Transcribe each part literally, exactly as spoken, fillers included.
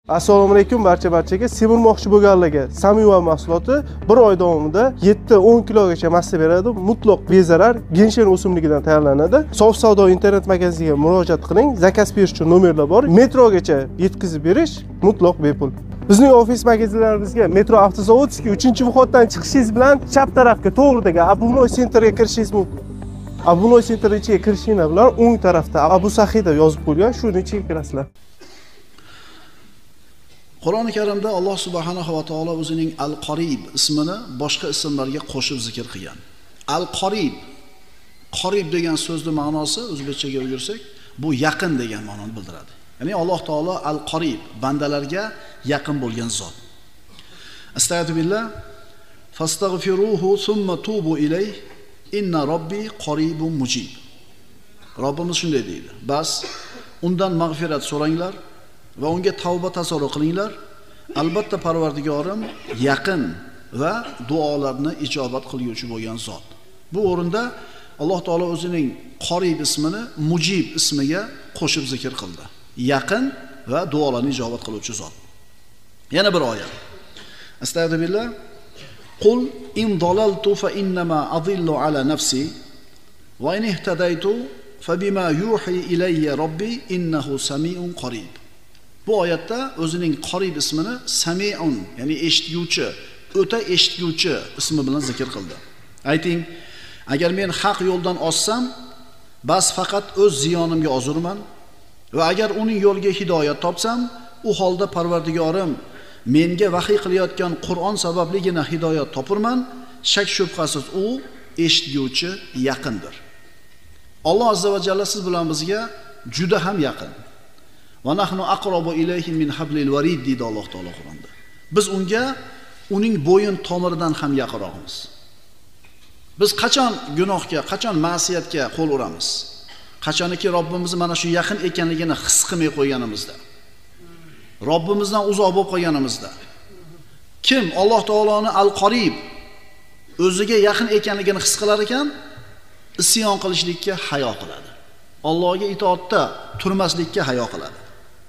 Assalomu alaykum barcha barchaga. Semirmoqchi bo'lganlarga Samiva mahsuloti bir oy davomida yetti o'n kilogacha massa beradi. Mutlaq bezarar genshen o'simligidan tayyorlanadi. Sof savdo internet magaziga murojaat qiling. Zakaz berish uchun nomerlar bor. Metrogacha yetkazib berish mutlaq bepul. Bizning ofis magazinlarimizga Metro Avtozavodskiy uchinchi vходdan chiqishingiz bilan chap tarafga to'g'ridagi Abunoy Centerga kirishingiz mumkin. Abunoy Center ichiga kirishinglar bilan o'ng tarafda Abu Saxiy deb yozib qo'yilgan, shuni ichiga kirasizlar. Qur'oni Karimda Alloh subhanahu va taolo o'zining Al-Qorib ismini boshqa ismlarga qo'shib zikr qilgan. Al-Qorib, Qorib degan so'zning ma'nosi o'zbekchaga o'girsak, bu yaqin degan ma'noni bildiradi. Ya'ni Alloh taolo Al-Qorib, bandalarga yaqin bo'lgan zot. Astagfirullah, fastaghfiruhu thumma tubu ilayh, inna robbi qoribun mujib. Robbimiz shunday deydi. Bas, undan mag'firat so'ranglar va unga tavba tasarruf qilinglar. Albatta Parvardigorim yaqin va duolarni ijobat qiluvchi bo'lgan zot. Bu o'rinda Alloh taolo o'zining Qorib ismini Mujib ismiga qo'shib zikr qildi. Yaqin va duolarni ijobat qiluvchi zot. Yana bir oyat. Astagfirullah. Qul in dalaltu fa innama adillu ala nafsi va in ihtadaytu fa bima yuhi ilayya robbi innahu samiun qarib. Bu oyatda o'zining Qorib ismini Samiun, ya'ni eshituvchi, o'ta eshituvchi ismi bilan zikr qildi. Ayting, agar men haq yo'ldan ozsam, bas faqat o'z ziyonimga ozurman va agar uning yo'liga hidoyat topsam, u holda Parvardigorim menga vahiy qilayotgan Qur'on sababligina hidoyat topurman. Shak shubhasiz u eshituvchi, yaqindir. Alloh azza va jalla siz bilan bizga juda ham yaqin. Va nahnu aqrabu ilayhi min hablil warid deydi Alloh taolo Qur'onda. Biz unga uning bo'yin tomiridan ham yaqinroqmiz. Biz qachon gunohga, qachon ma'siyatga qo'l uramiz? Qachonki Robbimiz mana shu yaqin ekanligini his qilmay qo'yganimizda. Robbimizdan uzoq bo'lib qolganimizda. Kim Alloh taoloni Al-Qorib o'ziga yaqin ekanligini his qilar ekan, isyon qilishlikka hayo qiladi. Allohga itoatda turmaslikka hayo qiladi.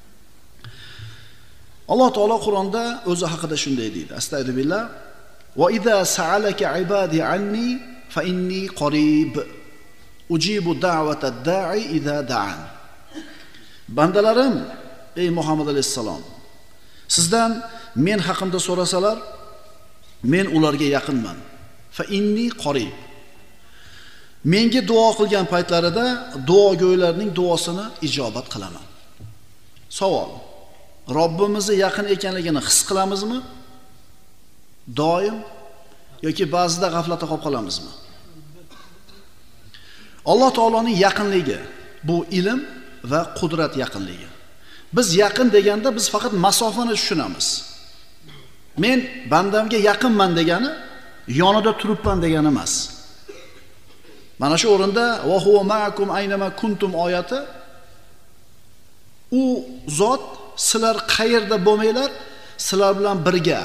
Alloh taolo Qur'onda o'zi haqida shunday deydi. Astagfirullah. Va idza sa'alaka ibadi anni fa inni qarib. Ujibu da'vatad da'i idza da'an. Bandalarim, ey Muhammad alayhisalom, sizdan men haqimda so'rasalar, men ularga yaqinman. Fa inni qarib. Menga duo qilgan paytlarida duogo'ylarning duosini ijobat qilaman. Savol: Robbimizni yaqin ekanligini his qilamizmi? Doim yoki ba'zida g'aflatda qolib qolamizmi? Alloh taoloning yaqinligi bu ilm va qudrat yaqinligi. Biz yaqin deganda biz faqat masofani tushunamiz. Men bandamga yaqinman degani yonida turibman degani emas. Mana shu o'rinda va huwa ma'akum aynama kuntum oyati, u zot sizlar qayerda bo'lmanglar, sizlar bilan birga.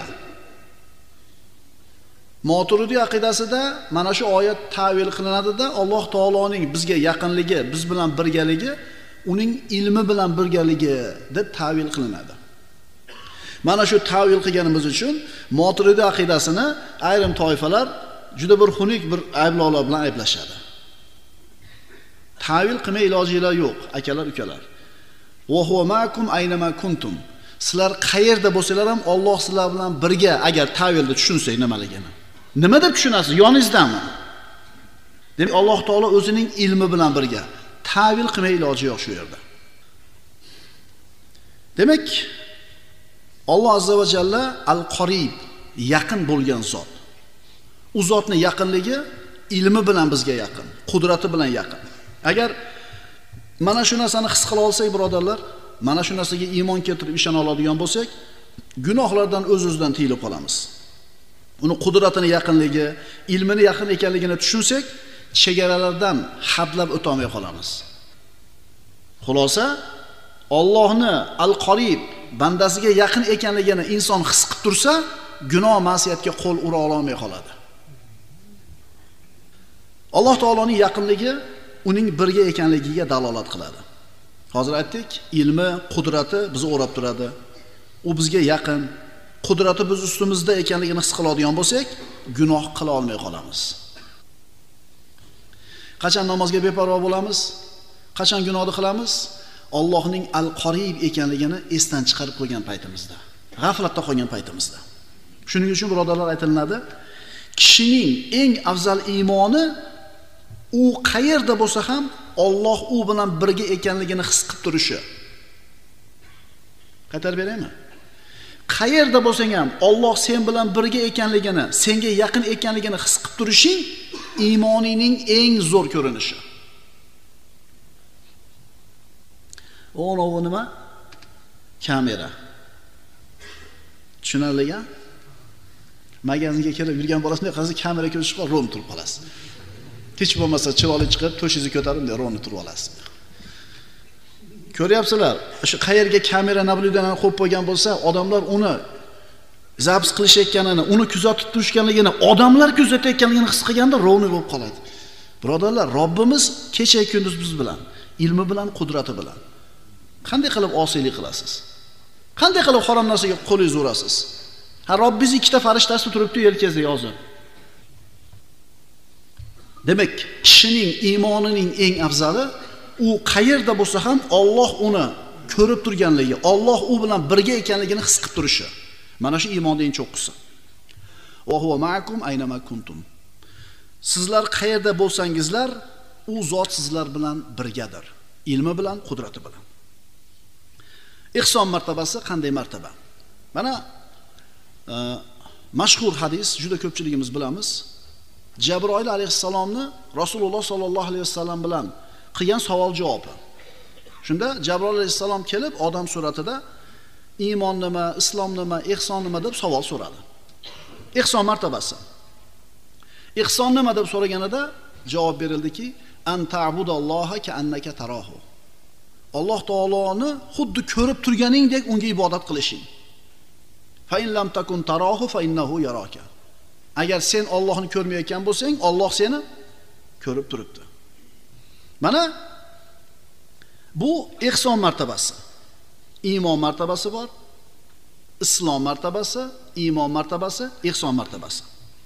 Moturidi aqidasida mana shu oyat ta'vil qilinadi-da, Alloh taoloning bizga yaqinligi, biz bilan birgaligi uning ilmi bilan birgaligi deb ta'vil qilinadi. Mana shu ta'vil qilganimiz uchun Moturidi aqidasini ayrim toifalar juda bir xunuk bir ayblovlar bilan ayblashadi. Ta'vil qilmay ilojinglar yo'q, akalar, ukalar. Va huwa ma'akum aynama kuntum. Sizlar qayerda bo'lsanglar ham Alloh sizlar bilan birga. Agar ta'vilni tushunsak nimaligini. Nima deb tushunasiz? Yoningizdami? Demak, Alloh taolo o'zining ilmi bilan birga. Ta'vil qilmay iloji yo'q shu yerda. Demak, Alloh azza va jalla Al-Qorib, yaqin bo'lgan zot. U zotning yaqinligi ilmi bilan bizga yaqin, qudrati bilan yaqin. Agar mana shu narsani his qila olsak, birodarlar, mana shu narsaga iymon keltirib ishona oladigan bo'lsak, gunohlardan o'z-o'zidan tiyilib qolamiz. Uni qudratini yaqinligi, ilmini yaqin ekanligini tushunsak, chegaralardan hadlab o'tolmay qolamiz. Xulosa, Allohni Al-Qorib bandasiga yaqin ekanligini inson his qilib tursa, gunoh ma'siyatga qo'l ura olmay qoladi. Alloh taoloning yaqinligi uning birga ekanligiga dalolat qiladi. Hozir aytdik, ilmi, qudrati bizni o'rab turadi. u bizga yaqin, qudrati biz ustimizda ekanligini his qiladigan bo'lsak, gunoh qila olmay qolamiz. Qachon namozga beparvo bo'lamiz? Qachon gunohni qilamiz? Allohning Al-Qorib ekanligini esdan chiqarib qo'ygan paytimizda, g'aflatda qolgan paytimizda. Shuning uchun birodarlar aytilinadi, kishining eng afzal iymoni u qayerda bo'lsa ham Alloh u bilan birga ekanligini his qilib turishi. Qaytarib beraymi? Qayerda bo'lsang ham Alloh sen bilan birga ekanligini, senga yaqin ekanligini his qilib turishing iymonining eng zo'r ko'rinishi. O'novi nima? Kamera. Tushunarliga? Magazinga kelib yurgan bolasini qazi kamera ko'rishib qolib, rom turib qolasiz. Hech bo'lmasa chiroyli chiqib, to'shingizni ko'tarib, romni turib olasiz. Ko'ryapsizlar, shu qayerga kamera nablidanani qo'yib qo'ygan bo'lsa, odamlar uni zaps qilishayotganini, uni kuzatib turishganligini, odamlar kuzatayotganligini his qilganda rovni bo'lib qoladi. Birodarlar, Robbimiz kecha kunduz biz bilan, ilmi bilan, qudrati bilan. Qanday qilib osiylik qilasiz? Qanday qilib harom narsaga qo'lingizni urasiz? Ha, Robbingiz ikkita farishtasi turibdi yelkangizda yozib. Demak, kishining iymonining eng afzali u qayerda bo'lsa ham Alloh uni ko'rib turganligi, Alloh u bilan birga ekanligini his qilib turishi. Mana shu iymonning eng cho'qqisi. Va huwa ma'akum aynama kuntum. Sizlar qayerda bo'lsangizlar, u zot sizlar bilan birgadir. Ilmi bilan, qudrati bilan. Ihson martabasi qanday martaba? Mana e, mashhur hadis, juda ko'pchiligimiz bilamiz. Jabroil alayhissalomni Rasululloh sollallohu alayhi vasallam bilan qilgan savol-javobi. Shunda Jabroil alayhissalom kelib odam suratida iymon nima, islom nima, ihson nima deb savol so'radi. Ihson martabasi. Ihson nima deb so'raganida javob berildiki, an ta'budalloha ka'annaka tarahu. Alloh taoloni xuddi ko'rib turganingdek unga ibodat qilishing. Fa in lam takun tarahu fa innahu yaraka. Agar sen Allohni ko'rmayotgan bo'lsang, Alloh seni ko'rib turibdi. Mana bu ihson martabasi. Iymon martabasi bor, islom martabasi, iymon martabasi, ihson martabasi.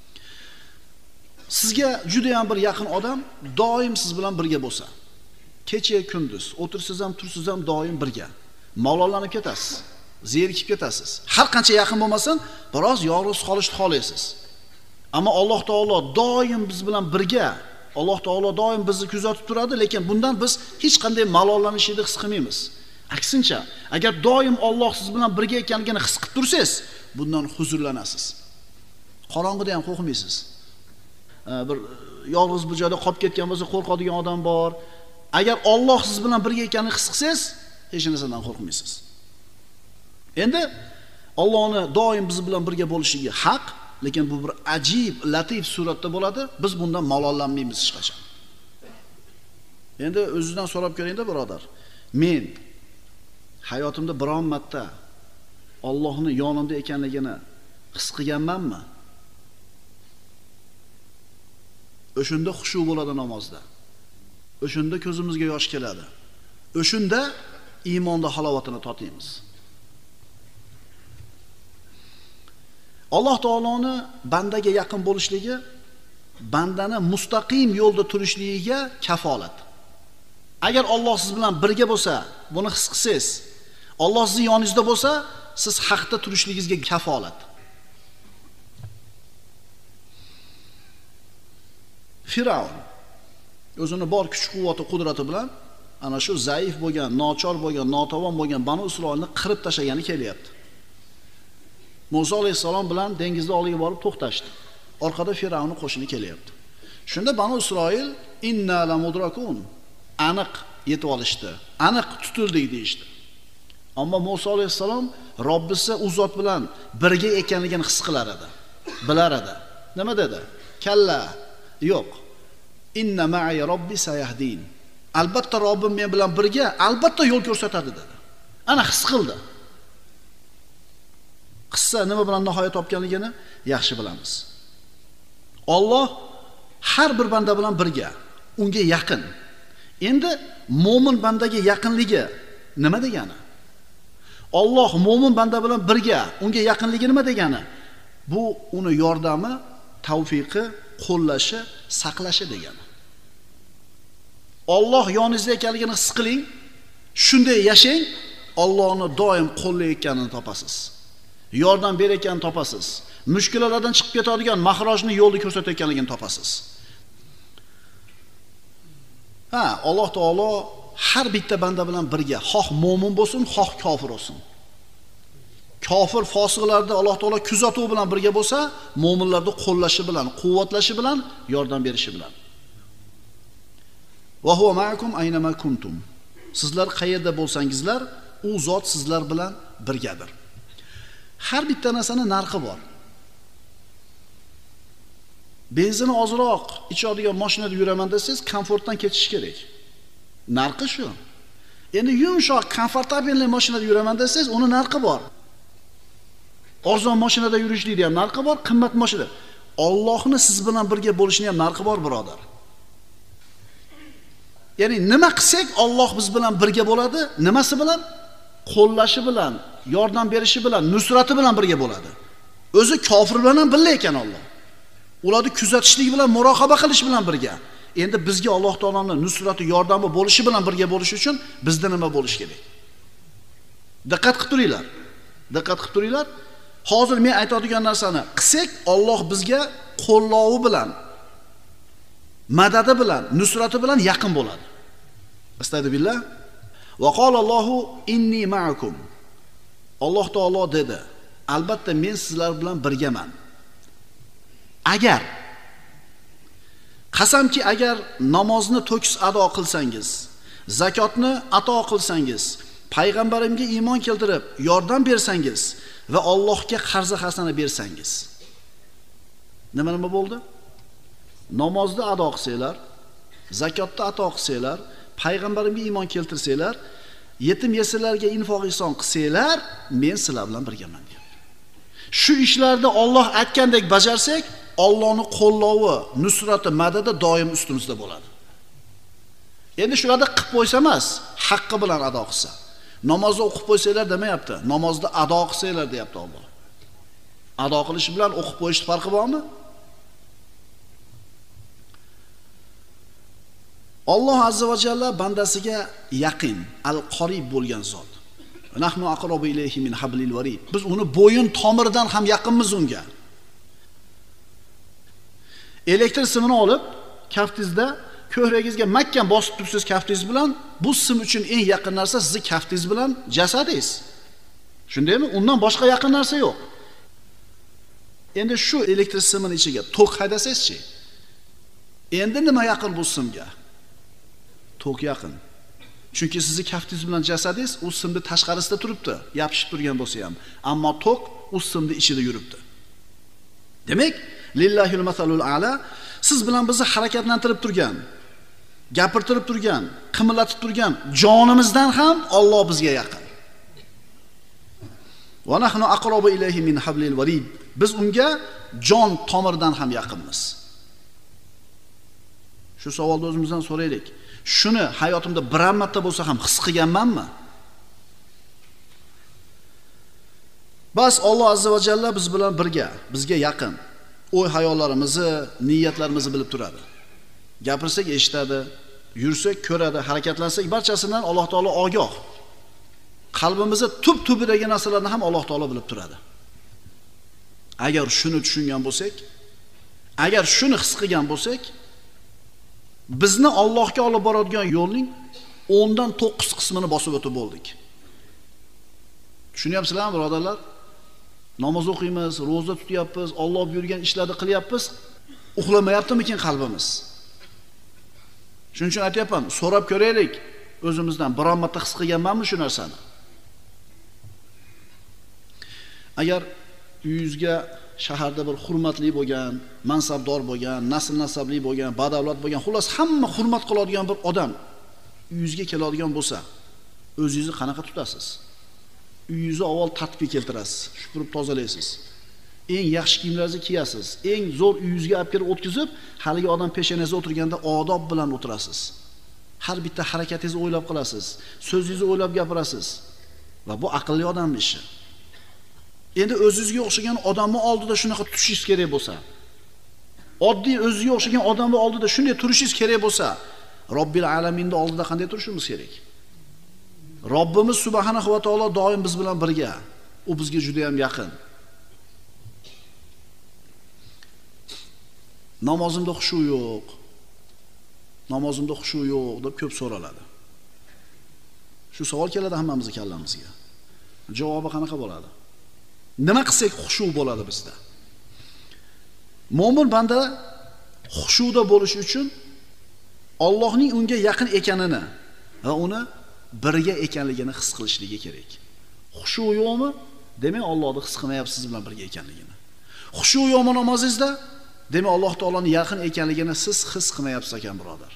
Sizga juda ham bir yaqin odam doim siz bilan birga bo'lsa, kecha kunduz o'tirsiz ham tursiz ham doim birga, malollanib ketasiz, zerikib ketasiz. Har qancha yaqin bo'lmasin, biroz yolg'iz qolishni xohlaysiz. Ammo Alloh taolo doim biz bilan birga, Alloh taolo doim bizni kuzatib turadi, lekin bundan biz hech qanday malollanishni his qilmaymiz. Aksincha, agar doim Alloh siz bilan birga ekanligini his qilib tursangiz, bundan huzurlanasiz. Qorong'ida ham qo'rqmaysiz. Bir yolg'iz bir joyda qolib ketgan bo'lsa qo'rqadigan odam bor. Agar Alloh siz bilan birga ekanini his qilsangiz, hech narsadan qo'rqmaysiz. Endi Allohni doim biz bilan birga bo'lishiga haq, lekin bu bir ajib, latif suratda bo'ladi. Biz bundan malollanmaymiz hech qachon. Endi o'zingizdan so'rab ko'ring-da, birodar. Men hayotimda biron marta Allohning yonimda ekanligini his qilganmanmi? O'shunda xushu bo'ladi namozda. O'shunda ko'zimizga yosh keladi. O'shunda iymonda halovatini totamiz. Alloh taoloni bandaga yaqin bo'lishligi bandani mustaqim yo'lda turishligiga kafolat. Agar Alloh siz bilan birga bo'lsa, buni his qilsangiz, Alloh sizning yoningizda bo'lsa, siz haqda turishligingizga kafolat. Firavn o'zini bor kuch-quvvati, qudrati bilan ana shu zaif bo'lgan, nochor bo'lgan, notavon bo'lgan Banu Isroilni qirib tashlagani kelyapti. Musa alayhisalom bilan dengizning oldiga borib to'xtashdi. Orqada Firavnning qo'shini kelyapti. Shunda Banu Isroil inna la mudrakun, aniq yetib olishdi, aniq tutildik deyishdi. Ammo Musa alayhisalom Robbisi u zot bilan birga ekanligini his qilar edi, bilar edi. Nima dedi? Kalla, yo'q. Inna ma'i robbi sayahdin. Albatta Robbim men bilan birga, albatta yo'l ko'rsatadi dedi. Ana his qildi. Qissa nima bilan nihoyat topganligini yaxshi bilamiz. Alloh har bir banda bilan birga, unga yaqin. Endi mo'min bandaga yaqinligi nima degani? Alloh mo'min banda bilan birga, unga yaqinligi nima degani? Bu uni yordami, tavfiqi, qo'llashi, saqlashi degani. Alloh yoningizda ekanligini his qiling, shunday yashang, Allohni doim qo'llayotganini topasiz. Yordam berayotganini topasiz. Mushkullardan chiqib ketadigan mahrojni yo'lni ko'rsatayotganligini topasiz. Ha, Alloh taolo har bitta banda bilan birga, xoh mo'min bo'lsin, xoh kofir bo'lsin. Kofir fosiqlarda Alloh taolo kuzatuv bilan birga bo'lsa, mo'minlarni qo'llashi bilan, quvvatlashi bilan, yordam berishi bilan. Va huwa ma'akum aynama kuntum. Sizlar qayerda bo'lsangizlar, u zot sizlar bilan birgadir. Har bitta narsaning narxi bor. Benzini ozroq ichadigan mashinada yuraman desangiz, komfortdan ketish kerak. Narxi shu. Endi yumshoq, komfortabelli mashinada yuraman desangiz, uni narxi bor. Arzon mashinada yurishlikda ham narxi bor, qimmat mashina. Allohni siz bilan birga bo'lishini ham narxi bor, birodar. Ya'ni nima qilsak, Alloh biz bilan birga bo'ladi, nimasi bilan? Qo'llashi bilan, yordam berishi bilan, nusrati bilan birga bo'ladi. O'zi kofir bilan ham birga ekan Alloh. Ularni kuzatishligi bilan, muroqaba qilish bilan birga. Endi bizga Alloh taoloning nusrati, yordami bo'lishi bilan birga bo'lish uchun bizda nima bo'lish kerak? Diqqat qilib turinglar. Diqqat qilib turinglar. Hozir men aytadigan narsani qilsak, Alloh bizga qo'llovi bilan, madadi bilan, nusrati bilan yaqin bo'ladi. Astagfirullah. Va qolallohu inni ma'akum. Alloh taolo dedi, albatta men sizlar bilan birgaman. Agar qasamki agar namozni to'kis ado qilsangiz, zakotni ato qilsangiz, payg'ambarimga iymon keltirib yordam bersangiz va Allohga qarz hasana bersangiz. Nima nima bo'ldi? Namozni ado qilsanglar, zakotni ato qilsanglar, payg'ambarimga iymon keltirsanglar, yetim yesirlarga infoq ihson qilsanglar, men sizlar bilan birgaman dedi. Shu ishlarni Alloh aytgandek bajarsak, Allohning qo'llovi, nusrati, madadi doim ustimizda bo'ladi. Endi shularda qilib qo'ysa emas, haqqi bilan ado qilsa. Namozni o'qib qo'ysanglar demayapti, namozni ado qilsanglar deyapti Alloh. Ado qilish bilan o'qib qo'yish farqi bormi? Alloh azza va jalla bandasiga yaqin, al-qorib bo'lgan zot. Nahnu aqrabu ilayhi min hablil warid. Biz uni bo'yin tomiridan ham yaqinmiz unga. Elektr simini olib, kaftingizda ko'kragingizga mahkam bosib tursiz kaftingiz bilan, bu sim uchun eng yaqin narsa sizning kaftingiz bilan jasadingiz. Shundaymi? Undan boshqa yaqin narsa yo'q. Endi shu elektr simini ichiga tok haydasangizchi? Endi nima yaqin bu simga? Tok yaqin. Chunki sizning kaftingiz bilan jasadingiz u simni tashqarisida turibdi, yopishib turgan bo'lsa ham, ammo tok u simni ichida yuribdi. Demak, lillahil masalul a'la, siz bilan bizni harakatlantirib turgan, gapirtirib turgan, qimillatib turgan jonimizdan ham Alloh bizga yaqin. Va nahnu aqrabu ilayhi min hablil warid. Biz unga jon tomiridan ham yaqinmiz. Shu savolni o'zimizdan so'raylik. Shuni hayotimda biron marta bo'lsa ham his qilganmanmi? Bas Alloh azza va jalla biz bilan birga, bizga yaqin. O'y hayollarimizni, niyatlarimizni bilib turadi. Gapirsak eshitadi, yursak ko'radi, harakatlansak barchasidan Alloh taolo ogoh. Qalbimizda tub-tubidagi narsalarni ham Alloh taolo bilib turadi. Agar shuni tushungan bo'lsak, agar shuni his qilgan bo'lsak, bizni Allohga olib boradigan yo'lning o'ndan to'qqiz qismini bosib o'tib bo'ldik. Tushunyapsizlarmi, birodarlar? Namoz o'qiymiz, roza tutyapmiz, Alloh buyurgan ishlarni qilyapmiz, uxlamayaptimikin qalbimiz? Shuning uchun aytayapman, so'rab ko'raylik o'zimizdan, biron marta his qilganmanmi shu narsani? Agar uyingizga shaharda bir hurmatli bo'lgan, mansabdor bo'lgan, nasl nasabli bo'lgan, badavlat bo'lgan, xullas hamma hurmat qiladigan bir odam uyingizga keladigan bo'lsa, o'zingizni qanaqa tutasiz? Uyingizni avval tartibga keltirasiz, supurib tozalaysiz. Eng yaxshi kiyimlaringizni kiyasiz. Eng zo'r uyingizga olib kelib o'tkazib, haligi odam peshonangizda o'tirganda odob bilan o'tirasiz. Har bitta harakatingizni o'ylab qilasiz, so'zingizni o'ylab gapirasiz. Va bu aqlli odamning ishi. Endi o'zingizga o'xshagan odamning oldida shunaqa tutishingiz kerak bo'lsa, oddiy o'ziga o'xshagan odamning oldida shunday turishingiz kerak bo'lsa, Robbil alaminning oldida qanday turishimiz kerak? Robbimiz subhanahu va taolo doim biz bilan birga. U bizga juda ham yaqin. Namozimda xushu yo'q. Namozimda xushu yo'q deb ko'p so'raladi. Shu savol keladi hammamizning kallamizga. Javobi qanaqa bo'ladi? Nima qilsak xushu bo'ladi bizda? Mo'min banda xushuda bo'lish uchun Allohning unga yaqin ekanini va uni birga ekanligini his qilishligi kerak. Xushu yo'qmi? Demak, Allohni his qilmayapsiz bilan birga ekanligini. Xushu yo'qmi namozingizda? Demak, Alloh taoloning yaqin ekanligini siz his qilmayapsiz ekan, birodar.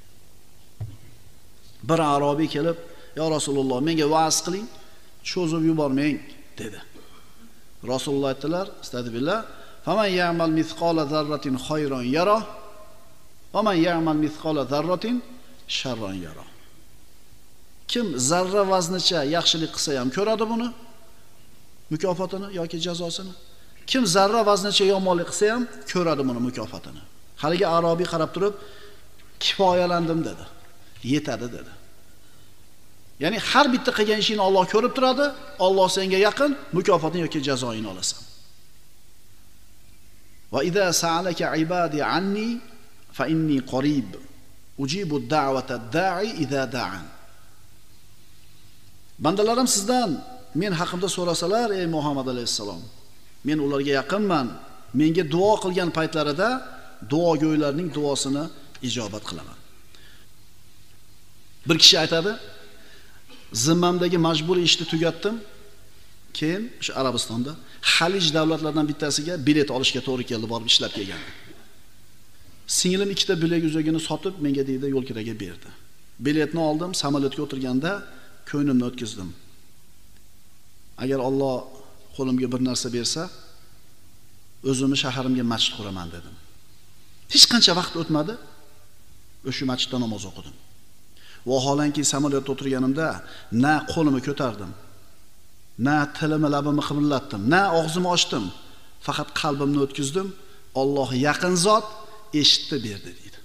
Bir arobiy kelib, "Ya Rasululloh, menga va'z qiling, cho'zib yubormang" dedi. Rasululloh aytdilar, "Astagfirullah, faman ya'mal mithqala zarratin khayran yara, va man ya'mal mithqala zarratin sharran yara." Kim zarra vaznicha yaxshilik qilsa ham ko'radi buni, mukofotini yoki jazosini. Kim zarra vaznicha yomonlik qilsa ham ko'radi buni mukofotini. Haligi arobiy qarab turib, "Kifoyalandim" dedi. Yetadi dedi. Ya'ni har bitta qilgan ishingni Alloh ko'rib turadi, Alloh senga yaqin, mukofotini yoki jazoini olasan. Va idza sa'alaka ibadi anni fa inni qarib ujibu ad-da'wata ad-da'i idza da'an. Bandalarim sizdan men haqimda so'rasalar, ey Muhammad alayhisalom, men ularga yaqinman. Menga duo qilgan paytlarida duogo'ylarning duosini ijobat qilaman. Bir kishi aytadi, zimmamdagi majburiy ishni tugatdim. Keyin o'sha Arabistonda Xalij davlatlaridan bittasiga bilet olishga to'g'ri keldi, borib ishlab kelgan. Singlim ikkita bilet uzagini sotib, menga deydi yo'lkiraga berdi. Biletni oldim, samolyotga o'tirganda ko'nglimni o'tkazdim. Agar Alloh qo'limga bir narsa bersa, o'zimni shaharimga masjid quraman dedim. Hech qancha vaqt o'tmadi, o'sha masjidda namoz o'qidim. Vaholanki samolyotda o'tirganimda na qo'limni ko'tardim, na tilimni labimni qimirlatdim, na og'zimni ochdim. Faqat qalbimni o'tkazdim. Alloh yaqin zot eshitdi berdi deydi.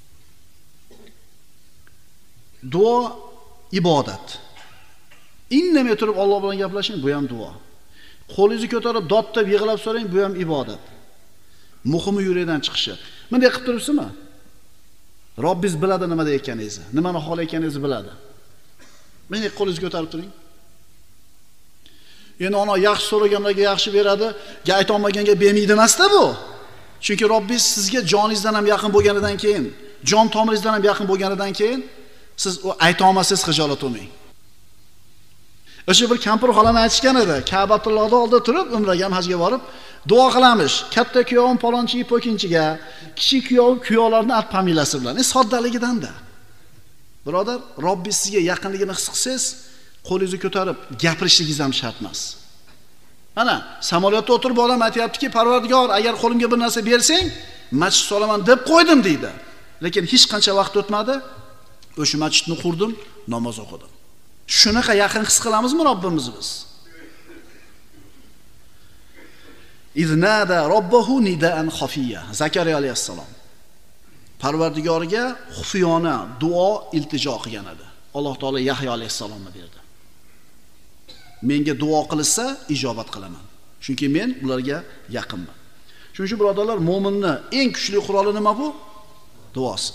Duo ibodat. Indamay turib Alloh bilan gaplashing, bu ham duo. Qo'lingizni ko'tarib dodtab yig'lab so'rang, bu ham ibodat. Muhimi yurakdan chiqishi. Bunday qilib turibsizmi? Robbingiz biladi nima deyotganingizni, nimani xohlayotganingizni biladi. Meni qo'lingizni ko'tarib turing. Endi ona yaxshi so'raganlarga yaxshi beradi, ga ayta olmaganga bermaydi emas-da bu. Chunki Robbingiz sizga joningizdan ham yaqin bo'lganidan keyin, jon tomiringizdan ham yaqin bo'lganidan keyin siz u ayta olmasangiz xijolat bo'lmang. O'sha bir kampir xolani aytishgan edi, Ka'batullohda oldida turib, umraga ham hajga borib, duo qilamiz. Katta kuyovim palonchi po'kinchiga, kichik kuyov kuyovlarning at familiyasi bilan. E soddaligidan-da. Birodar, Robbingiz sizga yaqinligini his qilsangiz, qo'lingizni ko'tarib gapirishligingiz ham shart emas. Mana samolyotda o'tirib bolam aytayaptiki, Parvardigor, agar qo'limga bir narsa bersang, masjid solaman deb qo'ydim deydi. Lekin hech qancha vaqt o'tmadi, o'sha masjidni qurdim, namoz o'qidim. Shunaqa yaqin his qilamizmi Robbimizni biz? Iznada robbahu nidaan xafiya. Zakariya alayhissalom Parvardigoriga xufiyona duo iltijo qilgan edi. Alloh taolo Yahyo alayhissalomni berdi. Menga duo qilsa, ijobat qilaman. Chunki men ularga yaqinman. Shuning uchun birodarlar, mo'minning eng kuchli quroli nima bu? Duosi.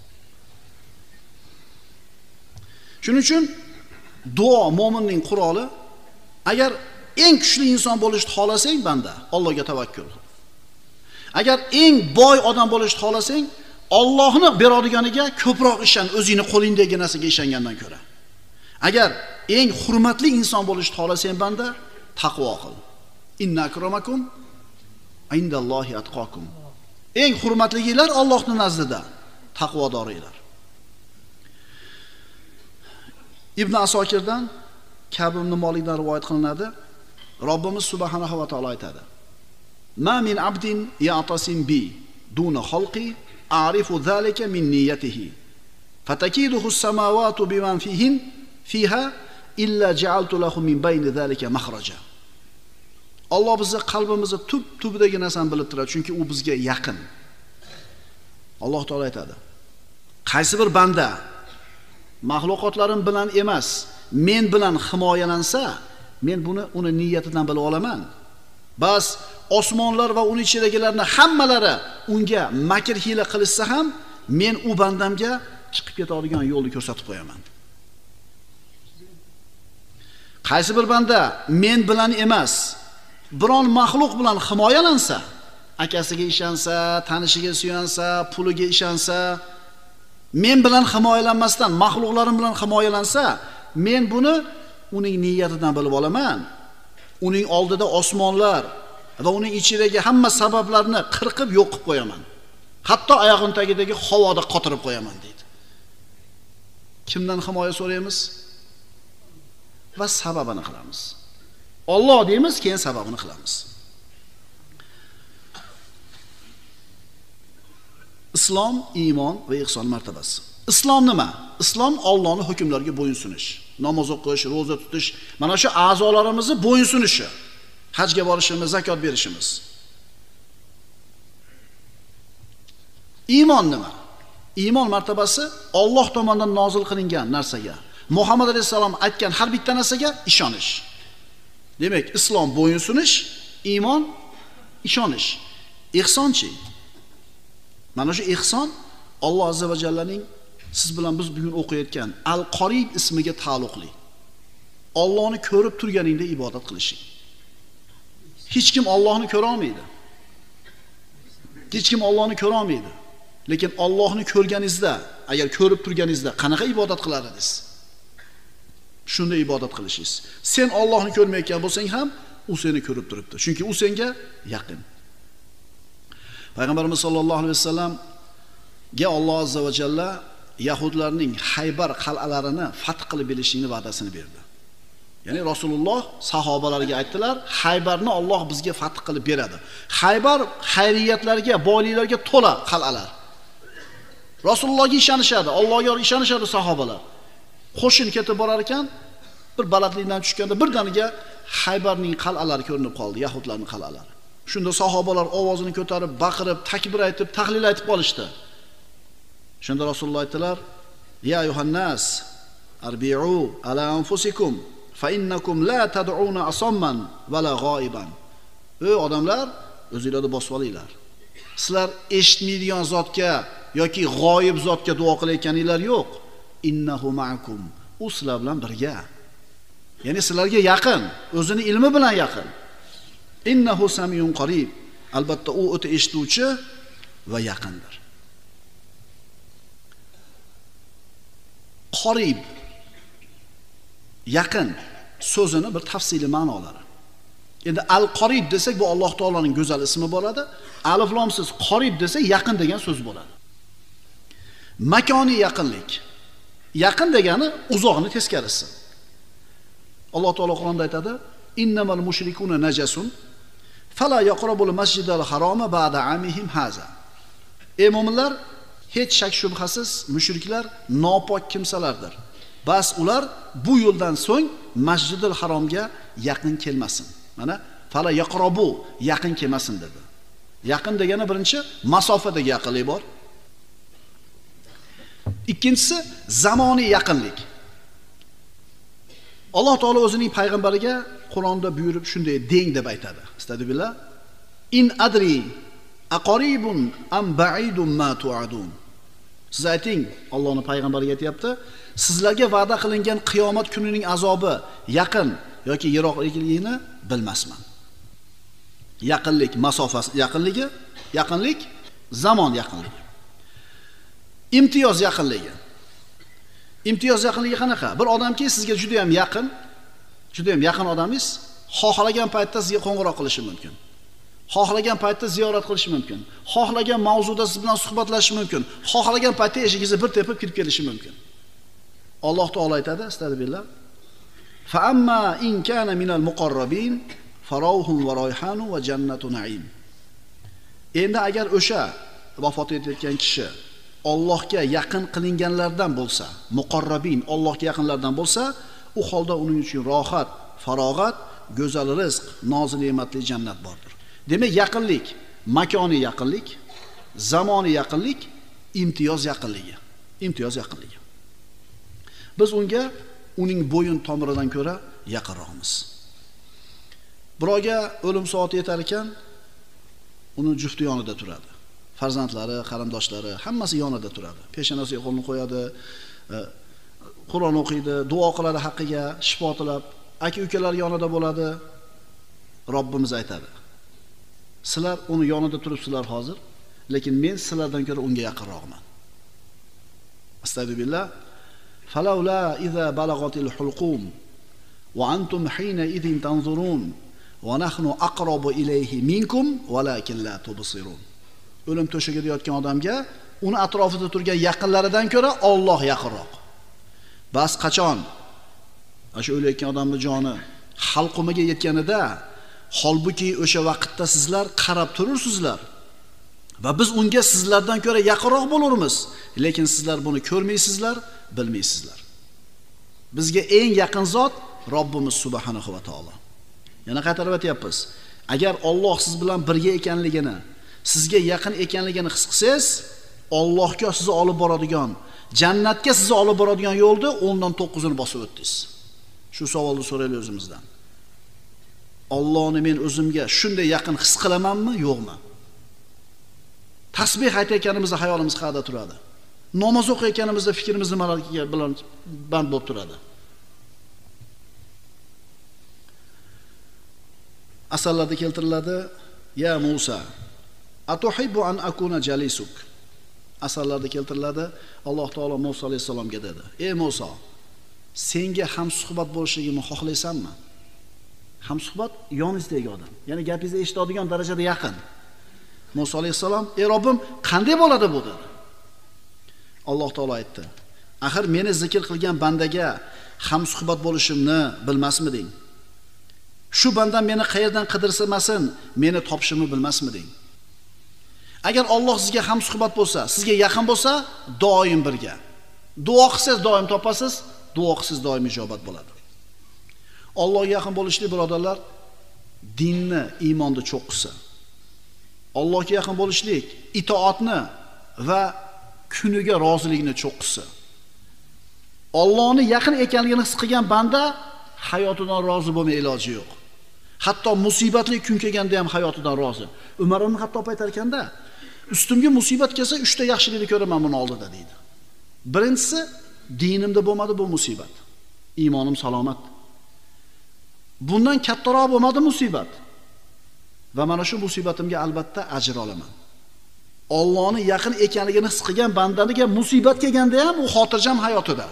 Shuning uchun duo mo'minning quroli. Agar eng kuchli inson bo'lishni xohlasang, banda Allohga tavakkul qil. Agar eng boy odam bo'lishni xohlasang, Allohni beradiganiga ko'proq ishon, o'zingni qo'lingdagi narsaga ishongandan ko'ra. Agar eng hurmatli inson bo'lishni xohlasang, banda taqvo qil. Inna akramakum indallohi atqakum. Eng hurmatligilar Allohning nazdida taqvodorlar. Ibn Asokirdan, Ka'b ibn Malikdan rivoyat qilinadi. Robbimiz subhanahu va taolo aytadi: "Ma min abdin ya'tasim bi duna xalqi a'rifu zalika min niyyatihi. Fatakiduhu as-samawati biman fihin fiha illa ja'altu lahu min bayni zalika makhraja. Alloh bizni qalbimizni tub tubidagi narsani bilib turadi, chunki u bizga yaqin. Alloh taolo aytadi: qaysi bir banda mahluqotlarim bilan emas, men bilan himoyalansa, men buni uni niyatidan bilib olaman. Bas osmonlar va uning ichidagilarning hammalari unga makr hiyla qilishsa ham, men u bandamga chiqib ketadigan yo'lni ko'rsatib qo'yaman. Qaysi bir banda men bilan emas, biron mahluq bilan himoyalansa, akasiga ishonsa, tanishiga suyansa, puliga ishonsa, men bilan himoyalanmasdan mahluqlarim bilan himoyalansa, men buni uning niyatidan bilib olaman. Uning oldida osmonlar va uning ichidagi hamma sabablarni qirqib yo'q qilib qo'yaman. Hatto oyog'im tagidagi havoda qotirib qo'yaman deydi. Kimdan himoya so'raymiz? Va sababini qilamiz. Alloh deymiz, keyin sababini qilamiz. Islom, iymon va ihson martabasi. Islom nima? Islom Allohning hukmlariga bo'yinsunish. Namoz o'qish, roza tutish, mana shu a'zolarimizni bo'yinsunishi. Hajga borishimiz, zakot berishimiz. Iymon nima? Iymon martabasi Alloh tomonidan nozil qilingan narsaga, Muhammad alayhisalom aytgan har bitta narsaga ishonish. Demak, islom bo'yinsunish, iymon ishonish. Ihsonchi? Mana shu ihson Alloh azza va jallaning siz bilan biz bugun o'qiyotgan Al-Qorib ismiga taalluqli. Allohni ko'rib turganingda ibodat qilishing. Hech kim Allohni ko'ra olmaydi. Hech kim Allohni ko'ra olmaydi. Lekin Allohni ko'rganingizda, agar ko'rib turganingizda qanaqa ibodat qilar edingiz? Shunda ibodat qilishingiz. Sen Allohni ko'rmayotgan bo'lsang ham, u seni ko'rib turibdi. Chunki u senga yaqin. Payg'ambarimiz sollallohu alayhi vasallam ga Alloh azza va jalla Yahudlarning Haybar qal'alarini fath qilib bilishini va'dasini berdi. Ya'ni Rasululloh sahobalarga aytdilar, Haybarni Alloh bizga fath qilib beradi. Haybar xayriyatlarga, boyliklarga to'la qal'alar. Rasulullohga ishonishadi, Allohga ishonishadi sahobalar. Qo'shin ketib borar ekan, bir balandlikdan tushganda birdaniga Haybarning qal'alari ko'rinib qoldi, Yahudlarning qal'alari. Shunda sahobalar ovozini ko'tarib, baqirib, takbir aytib, tahlil aytib qolishdi. Shunda Rasululloh aytdilar: "Ya Yuhannas, arbi'u ala anfusikum fa innakum la tad'una asamman va la g'oiban." Ey odamlar, o'zingizlarni bosib olinglar. Sizlar eshitmaydigan zotga yoki g'oyib zotga duo qilayotganinglar yo'q. Innahu ma'akum. U sizlar bilan birga. Ya'ni sizlarga yaqin, o'zini ilmi bilan yaqin. Innahu samiyun qarib. Albatta u o'ta eshituvchi va yaqindir. Qarib, yaqin so'zini bir tafsili ma'nolari. Endi al-qarib desak bu Alloh taolaning go'zal ismi bo'ladi. Alif lomsiz qarib desa yaqin degan so'z bo'ladi. Makoniy yaqinlik. Yaqin degani uzoqni teskarisi. Alloh taolo Qur'onda aytadi: "Innamal mushrikuna najasun fala yaqrabul masjidal haroma ba'da amihim haza." Ey mu'minlar, hech shak shubhasiz mushriklar nopok kimsalardir. Bas ular bu yo'ldan so'ng Masjidil Haromga yaqin kelmasin. Mana fala yaqrabu, yaqin kelmasin dedi. Yaqin degani birinchi masofadagi yaqinlik bor. Ikkinchisi zamoniy yaqinlik. Alloh taolo o'zining payg'ambariga Qur'onda buyurib shunday deng deb aytadi. Astagfirullah. In adri aqaribun am ba'idun ma tu'adun. Siz ayting, Allohning payg'ambariga aytayapti, sizlarga va'da qilingan qiyomat kunining azobi yaqin yoki yiroqligini bilmasman. Yaqinlik masofasi yaqinligi, yaqinlik zamon yaqinligi. Imtiyoz yaqinligi. Imtiyoz yaqinligi qanaqa? Bir odamki sizga juda ham yaqin, juda ham yaqin odamingiz, xohlagan paytda sizga qo'ng'iroq qilishi mumkin. Xohlagan paytda ziyorat qilishi mumkin. Xohlagan mavzuda siz bilan suhbatlashishi mumkin. Xohlagan paytda eshigingizni bir tepib kirib kelishi mumkin. Alloh taolo aytadi, astagfirullah. Fa amma in kana minal muqarrabin farawhun va rayhanu va jannatu na'im. Endi agar o'sha vafot etayotgan kishi Allohga yaqin qilinganlardan bo'lsa, muqarrabin, Allohga yaqinlardan bo'lsa, u holda uning uchun rohat, farog'at, go'zal rizq, noz ne'matli jannat bordir. Demak, yaqinlik, makoniy yaqinlik, zamoniy yaqinlik, imtiyoz yaqinligi. Imtiyoz yaqinligi. Biz unga uning bo'yin tomiridan ko'ra yaqinroqmiz. Birovga o'lim soati yetar ekan, uni jufti yonida turadi. Farzandlari, qarindoshlari, hammasi yonida turadi. Peshonasiga qo'lini qo'yadi, Qur'on o'qiydi, duo qiladi haqqiga, shifo tilab, aka-ukalar yonida bo'ladi. Robbimiz aytadi: "Sizlar uni yonida turibsizlar hozir, lekin men sizlardan ko'ra unga yaqinroqman." Astagfirullah. Falawla idza balagatil hulqum wa antum hina idin tanzurun wa nahnu aqrabu ilayhi minkum walakin la tubsirun. O'lim to'shagida yotgan odamga uni atrofida turgan yaqinlaridan ko'ra Alloh yaqinroq. Bas qachon o'sha o'layotgan odamning joni halqumiga yetganida, holbuki o'sha vaqtda sizlar qarab turursizlar va biz unga sizlardan ko'ra yaqinroq bo'lurmiz, lekin sizlar buni ko'rmaysizlar, bilmaysizlar. Bizga eng yaqin zot Robbimiz subhanahu va taolo. Yana qaytarib aytyapmiz. Agar Alloh siz bilan birga ekanligini, sizga yaqin ekanligini his qilsangiz, Allohga sizni olib boradigan, jannatga sizni olib boradigan yo'lda o'ndan to'qqizini bosib o'tdingiz. Shu savolni so'raylik o'zimizdan. Allohni men o'zimga shunday yaqin his qilamanmi, yo'qmi? Tasbih aytayotganimizda xayolimiz qayerda turadi? Namoz o'qiyotganimizda fikrimiz nimalar bilan band bo'lib turadi? Asarlarda keltiriladi: "Ya Musa, atuhibbu an akuna jalisuk." Asarlarda keltiriladi, Alloh taolo Musa alayhisalomga dedi: "Ey Musa, senga ham suhbat bo'lishligimni xohlaysanmi?" Ham suhbat yoningizdagi odam, ya'ni gapingizni eshitadigan darajada yaqin. Musa alayhisalom: "Ey Robbim, qanday bo'ladi bu?" dedi. Alloh taolo aytdi: "Axir meni zikr qilgan bandaga ham suhbat bo'lishimni bilmasmiding? Shu bandam meni qayerdan qidirsa-masin, meni topishimni bilmasmiding? Agar Alloh sizga ham suhbat bo'lsa, sizga yaqin bo'lsa, doim birga. Duo qilsangiz doim topasiz, duo qilsangiz doim ijobat bo'ladi." Allohga yaqin bo'lishlik, birodarlar, dinni, iymonni cho'qqisi. Allohga yaqin bo'lishlik, itoatni va kuniga rozilikni cho'qqisi. Allohni yaqin ekanligini his qilgan banda hayotidan rozi bo'lmay iloji yo'q. Hatto musibatli kun kelganda ham hayotidan rozi. Umar ibn Xattob aytar ekanda, ustimga musibat kelsa, uchta yaxshilikni ko'raman buni oldida deydi. Birinchisi, dinimda bo'lmadi bu musibat. Iymonim salomat. Bundan kattaroq bo'lmadi musibat. Va mana shu musibatimga albatta ajr olaman. Allohni yaqin ekanligini his qilgan bandaniga musibat kelganda ham u xotirjam hayotida.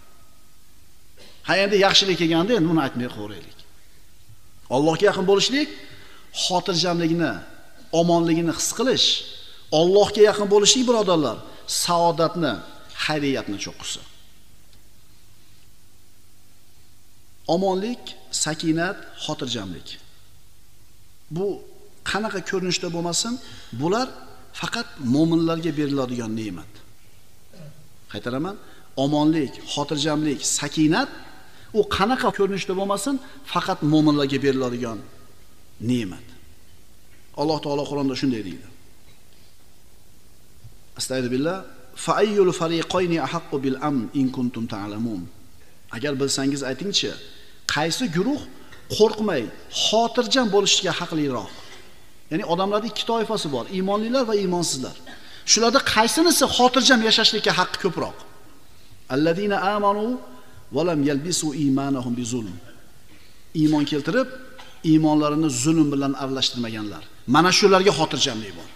Ha endi yaxshilik kelganda endi buni aytmay qo'yaylik. Allohga yaqin bo'lishlik, xotirjamlikni, omonligini his qilish, Allohga yaqin bo'lishlik, birodarlar, saodatni, xayriyatni cho'qqisi. Omonlik, sakinat, xotirjamlik. Bu qanaqa ko'rinishda bo'lmasin, bular faqat mo'minlarga beriladigan ne'mat. Qaytaraman, omonlik, xotirjamlik, sakinat u qanaqa ko'rinishda bo'lmasin, faqat mo'minlarga beriladigan ne'mat. Alloh taolo Qur'onda shunday deydi: Astagfirullah, fa ayyul fariqayni ahaqqu bil amn in kuntum ta'lamun. Agar bilsangiz aytingchi, qaysi guruh qo'rqmay, xotirjam bo'lishga haqliroq? Ya'ni odamlarda ikki toifasi bor, iymonlilar va iymonsizlar. Shularda qaysinisi xotirjam yashashlikka haqqi ko'proq? Alladina amanu va lam yalbisu imanahum bizulm. Iymon keltirib, iymonlarini zulm bilan aralashtirmaganlar. Mana shularga xotirjamlik bor.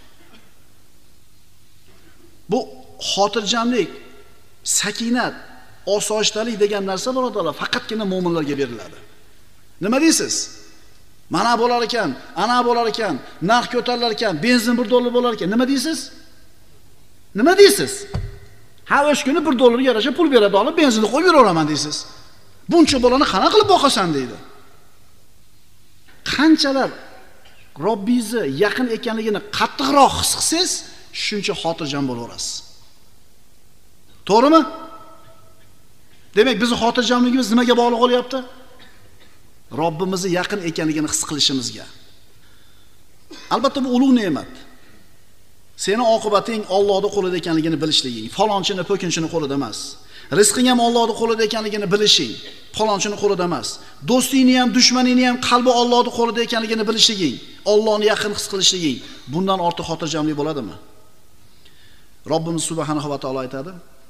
Bu xotirjamlik, sakinat, osoyishtalik degan narsa birodarlar faqatgina mo'minlarga beriladi. Nima deysiz? Mana bo'lar ekan, ana bo'lar ekan, narx ko'tarilar ekan, benzin bir dollar bo'lar ekan. Nima deysiz? Nima deysiz? Ha, o'sha kuni bir dollarga yarasha pul beradi, olib benzinni qo'yib yuraveraman deysiz. Buncha bolani qana qilib boqasan deydi. Qanchalar Robbingizni yaqin ekanligini qattiqroq his qilsangiz, shuncha xotirjam bo'laverasiz. To'g'rimi? Demak, bizning xotirjamligimiz nimaga bog'liq bo'lyapti? Robbimizni yaqin ekanligini his qilishimizga. Albatta bu ulug' ne'mat. Seni oqibating Allohning qo'lida ekanligini bilishliging, falonchini, po'kinchini qo'lida emas. Rizqing ham Allohning qo'lida ekanligini bilishing, falonchini qo'lida emas. Do'stingni ham, dushmaningni ham qalbi Allohning qo'lida ekanligini bilishliging, Allohni yaqin his qilishliging, bundan ortiq xotirjamlik bo'ladimi? Robbimiz subhanahu va taolo aytadi: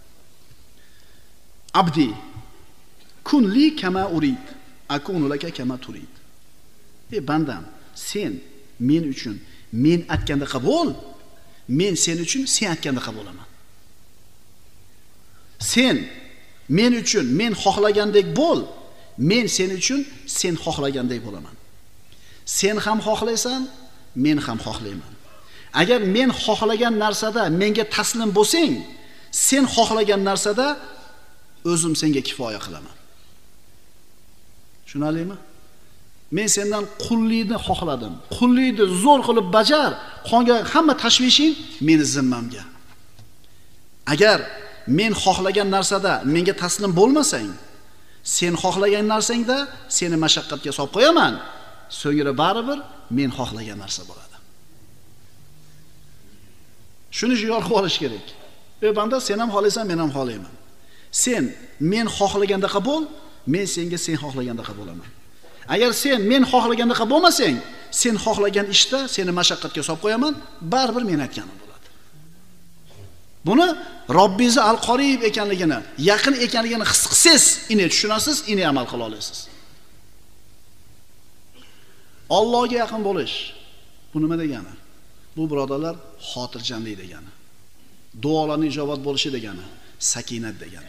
Abdi kun li kama urid, akunu laka kama turid. Ey bandam, sen men uchun men aytganda qabul, men sen uchun sen aytganda qabul bo'laman. Sen men uchun men xohlagandek bo'l, men sen uchun sen xohlagandek bo'laman. Sen ham xohlaysan, men ham xohlayman. Agar men xohlagan narsada menga taslim bo'lsang, sen xohlagan narsada o'zim senga kifoya qilaman. Tushunalingmi? Men sendan qullikni xohladim. Qullikni zo'r qilib bajar, qonga hamma tashvishing meni zimmamga. Agar men xohlagan narsada menga taslim bo'lmasang, sen xohlagan narsangda seni mashaqqatga solib qo'yaman. So'ngra baribir men xohlagan narsa bo'ladi. Shuni yorib olish kerak. Ey banda, sen ham xohlaysan, men ham xohlayman. Sen men xohlaganda qabul, men senga sen xohlaganda qabul bo'laman. Agar sen men xohlaganda qabul bo'lmasang, sen xohlagan ishda seni mashaqqatga solib qo'yaman, baribir men aytganim bo'ladi. Buni Robbingiz al-Qorib ekanligini, yaqin ekanligini his qilsangiz, ini tushunasiz, ini amal qila olasiz. Allohga yaqin bo'lish bu nima degani? Bu birodarlar xotirjamlik degani. Duolarning ijobat bo'lishi degani, sakinat degani.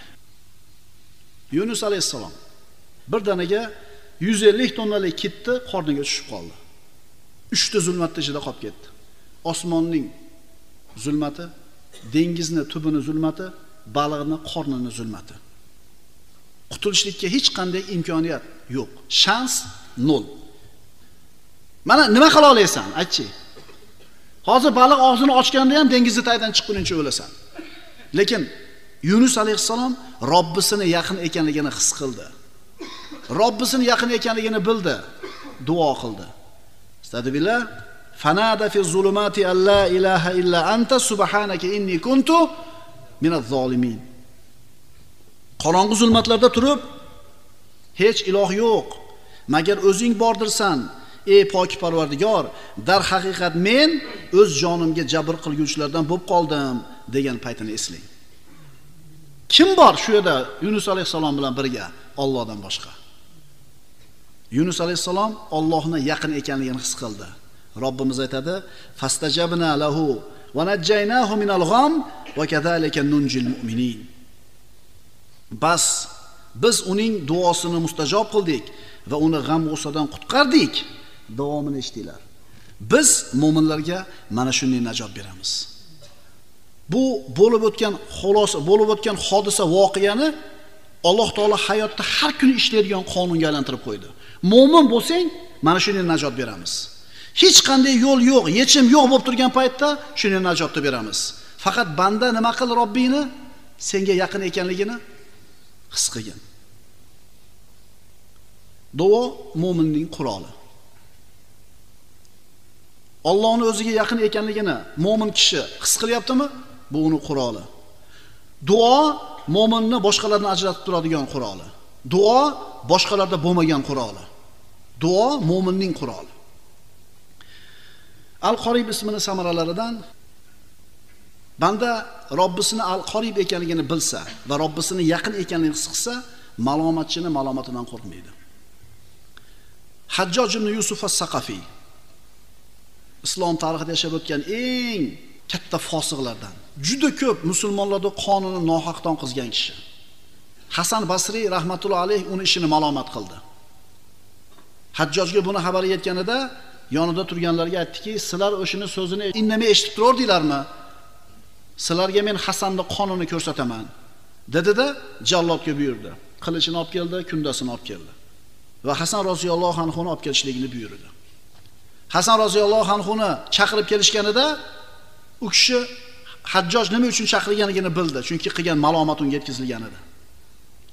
Yunus alayhissalom bir danaga yuz ellik tonnalik kitni qorniga tushib qoldi. uchta zulmatning ichida qolib ketdi. Osmonning zulmati, dengizning tubini zulmati, baliqning qornini zulmati. Qutulishlikka hech qanday imkoniyat yo'q. Shans nol. Mana nima qila olasan? Aytchi. Hozir baliq og'zini ochganda ham dengizni tagidan chiqquncha o'lasan. Lekin Yunus alayhissalom Robbisini yaqin ekanligini his qildi. Robbisini yaqin ekanligini bildi, duo qildi. Astagfirullah, fanada fi zulumati alla ilaha illa anta subhanaka inni kuntu minaz zolimin. Qorong'u zulmatlarda turib, hech iloh yo'q, magar o'zing bordirsan, ey pok Parvardigor, dar haqiqat men o'z jonimga jabr qilguvchilardan bo'lib qoldim degan paytini eslang. Kim bor shu yerda Yunus alayhissalom bilan birga? Allohdan boshqa. Yunus alayhissalom Allohning yaqin ekanligini his qildi. Robbimiz aytadi: "Fastajabna lahu va najjaynahu minal gham va kadhalika nunjil mu'minin." Bas biz uning duosini mustajob qildik va uni g'am g'ussadan qutqardik. Davomini eshitinglar. Biz mu'minlarga mana shunday najot beramiz. Bu bo'lib o'tgan xolos bo'lib o'tgan hodisa voqeani Alloh taolo hayotda har kuni ishlaydigan qonunga aylantirib qo'ydi. Mo'min bo'lsang, mana shunday najot beramiz. Hech qanday yo'l yo'q, yechim yo'q bo'lib turgan paytda shunday najotni beramiz. Faqat banda nima qil Robbingni senga yaqin ekanligini his qilgin. Duo mo'minning quroli. Allohning o'ziga yaqin ekanligini mo'min kishi his qilyaptimi? Bu uning quroli. Duo mo'minni boshqalardan ajratib turadigan quroli. Duo boshqalarda bo'lmagan quroli. Duo mo'minning quroli. Al-Qorib ismining samaralaridan banda Robbisini Al-Qorib ekanligini bilsa va Robbisini yaqin ekanligini his qilsa, malomatchini malomatidan qo'rqmaydi. Hajjoj ibn Yusuf as-Saqafi islom tarixida yashab o'tgan eng katta fosiqlardan, juda ko'p musulmonlarning qonini nohaqdan qizgan kishi. Hasan Basri rahmatullohi alayh uni ishini malomat qildi. Hajjojga buni xabari yetganida yonida turganlarga aytdiki, sizlar o'shini so'zini indamay eshitib turardinglarmi? Sizlarga men Hasanning qonini ko'rsataman, dedi-da jallodga buyurdi. Qilichini olib keldi, kundasini olib keldi. Va Hasan roziyallohu anhu ni olib kelishligini buyurdi. Hasan roziyallohu anhu ni chaqirib kelishganida u kishi Hajjoj nima uchun chaqirganligini bildi, chunki qilgan malomat unga yetkazilgan edi.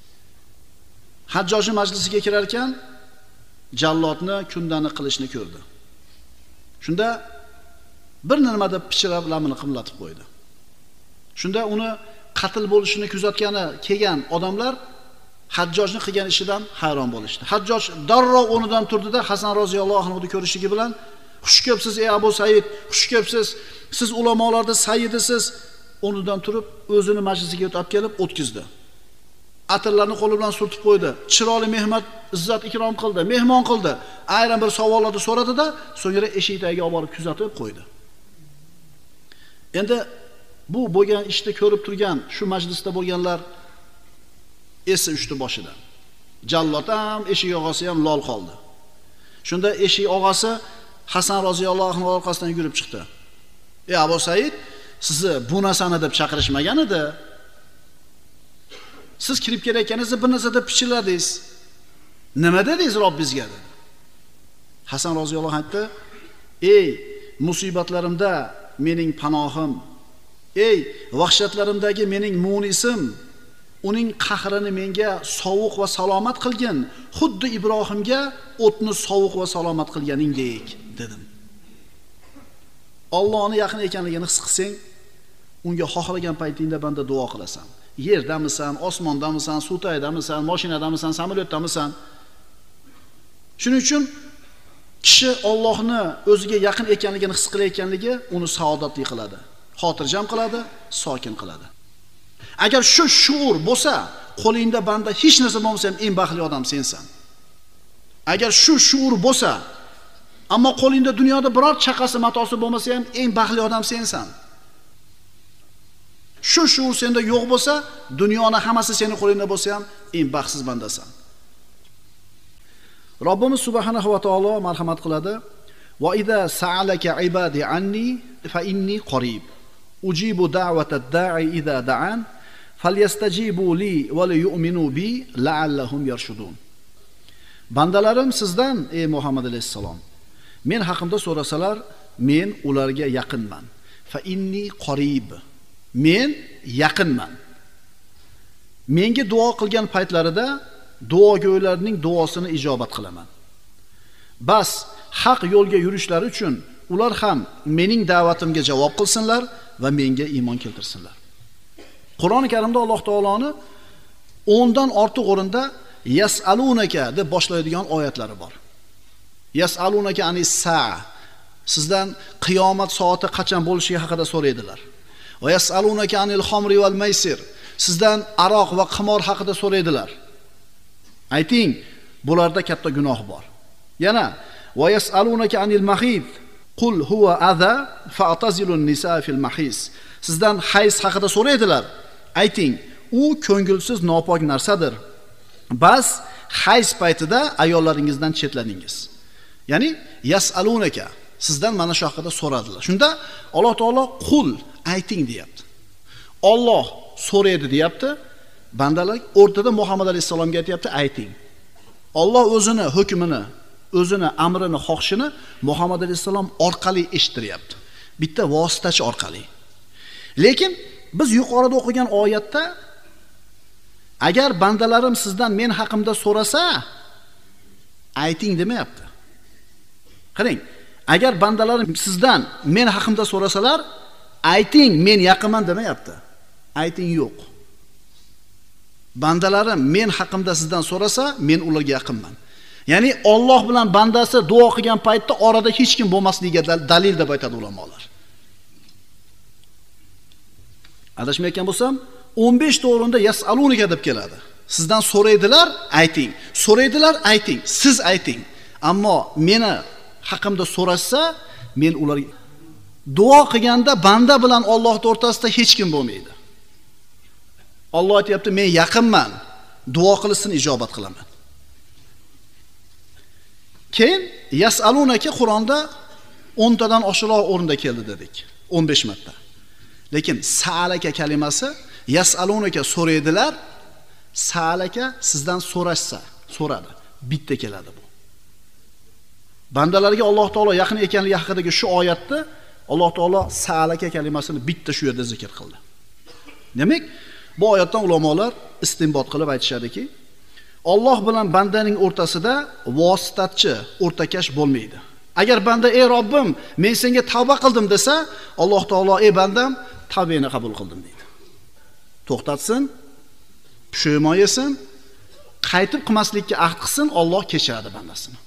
Hajjojning majlisiga kirar ekan, jallodni kundani qilishni ko'rdi. Shunda bir nima deb pichirab lamini qimlatib qo'ydi. Shunda uni qatl bo'lishini kuzatgani kelgan odamlar Hajjojning qilgan ishidan hayron bo'lishdi. Hajjoj darrov o'rnidan turdida Hasan roziyallohu anhuning ko'rishligi bilan xush kelibsiz ey Abu Said, xush kelibsiz. Siz ulamolarda sayyidisiz. O'rnidan turib o'zini majlisiga o'tib kelib o'tkizdi. Atirlarni qo'li bilan surtib qo'ydi. Chiroyli mehmat, izzat ikrom qildi, mehmon qildi. Ayrim bir savollarni so'radi-da, so'ngra eshik tagiga olib borib kuzatib qo'ydi. Endi bu bo'lgan ishni ko'rib turgan shu majlisda bo'lganlar esi uchdi boshida. Jallod ham, eshik og'asi ham lol qoldi. Shunda eshik og'asi Hasan roziyallohu anhu orqasidan yugurib chiqdi. "Ey Abu Said, sizni bu narsani deb chaqirishmagan edi. Siz kirib kelayotganingizda bir narsa deb pichirladingiz. Nima dedingiz Robbingizga?" dedi. Hasan roziyallohu anhu aytdi: "Ey musibatlarimda mening panohim, ey vahshatlarimdagi mening mu'nisim, uning qahrini menga sovuq va salomat qilgin, xuddi Ibrohimga o'tni sovuq va salomat qilganingdek" dedim. Allohning yaqin ekanligini his qilsang, unga xohlagan paytingda banda duo qilasan. Yerdamisan, osmondamisan, suv tagidamisan, mashinadamisan, samolyotdamisan. Shuning uchun kishi Allohni o'ziga yaqin ekanligini his qilayotganligi uni saodatli qiladi, xotirjam qiladi, sokin qiladi. Agar shu shuur bo'lsa, qo'lingda banda hech narsa bo'lmasa ham eng baxtli odam sensan. Agar shu shuur bo'lsa, ammo qo'lingda dunyoda biror chaqasi matosi bo'lmasa ham eng baxtli odam sensan. Shu shuur senda yo'q bo'lsa, dunyoning hammasi sening qo'lingda bo'lsa ham eng baxtsiz bandasan. Robbimiz subhanahu va taolo marhamat qiladi: "Va idza sa'alaka ibadi anni fa inni qarib. Ujibu da'watad da'i idza da'an, falyastajibu li va liyu'minu bi la'allahum yarshudun." Bandalarim sizdan ey Muhammad alayhisalom, men haqimda so'rasalar, men ularga yaqinman. Fa inni qarib. Men yaqinman. Menga duo qilgan paytlarida duogo'ylarning duosini ijobat qilaman. Bas haq yo'lga yurishlari uchun ular ham mening da'vatimga javob qilsinlar va menga iymon keltirsinlar. Qur'oni Karimda Alloh taoloni o'ndan ortiq o'rinda yas'alunaka deb boshlaydigan oyatlari bor. Yas'alunaka anis sa'a. Sizdan qiyomat soati qachon bo'lishiga haqida so'raydilar. Va yas'alunaka anil khamri wal maysir. Sizdan aroq va qimor haqida so'raydilar. Ayting, bularda katta gunoh bor. Yana va yas'alunaka anil mahid. Qul huwa adha fa'tazilun nisaa fil mahis. Sizdan hayz haqida so'raydilar. Ayting, u ko'ngilsiz nopok narsadir. Bas hayz paytida ayollaringizdan chetlaningiz. Ya'ni yas'alunaka sizdan mana shu haqida so'radilar. Shunda Alloh taolo qul ayting deyapti. Alloh so'raydi deyapti. Bandalar o'rtada Muhammad alayhisalomga aytayapti, ayting. Alloh o'zini hukmini, o'zini amrini, xohishini Muhammad alayhisalom orqali eshittiryapti. Bitta vositachi orqali. Lekin biz yuqorida o'qigan oyatda agar bandalarim sizdan men haqimda so'rasa, ayting demayapti. Qarang, agar bandalarim sizdan men haqimda so'rasalar, ayting men yaqinman demayapti. Ayting yo'q. Bandalarim men haqimda sizdan so'rasa, men ularga yaqinman. Ya'ni Alloh bilan bandasi duo qilgan paytda orada hech kim bo'lmasligiga dalil deb aytadi ulamolar. Adashmayotgan bo'lsam, o'n besh ta o'rinda yas'alunika deb keladi. Sizdan so'raydilar, ayting. So'raydilar, ayting. Siz ayting. Ammo meni haqimda so'rashsa, men ularga duo qilganda banda bilan Alloh o'rtasida hech kim bo'lmaydi. Alloh aytayapti, men yaqinman. Duo qilsin, ijobat qilaman. Keyin yas'alunaka Qur'onda o'n tadan oshiqroq o'rinda keldi dedik. o'n besh marta. Lekin sa'alaka kalimasi yas'alunaka so'raydilar, sa'alaka sizdan so'rashsa, so'radi. Bitta keladi bu. Bandalarga Alloh taolo yaqin ekanligi haqidagi shu oyatda Alloh taolo sa'alaka kalimasini bitta shu yerda zikr qildi. Demak, bu oyatdan ulamolar istinbot qilib aytishadiki, Alloh bilan bandaning o'rtasida vositachi, o'rtakash bo'lmaydi. Agar banda ey Robbim, men senga tavba qildim desa, Alloh taolo ey bandam, tavbangni qabul qildim deydi. To'xtatsin, pushaymon yesin, qaytib qilmaslikka ahd qilsin, Alloh kechiradi bandasini.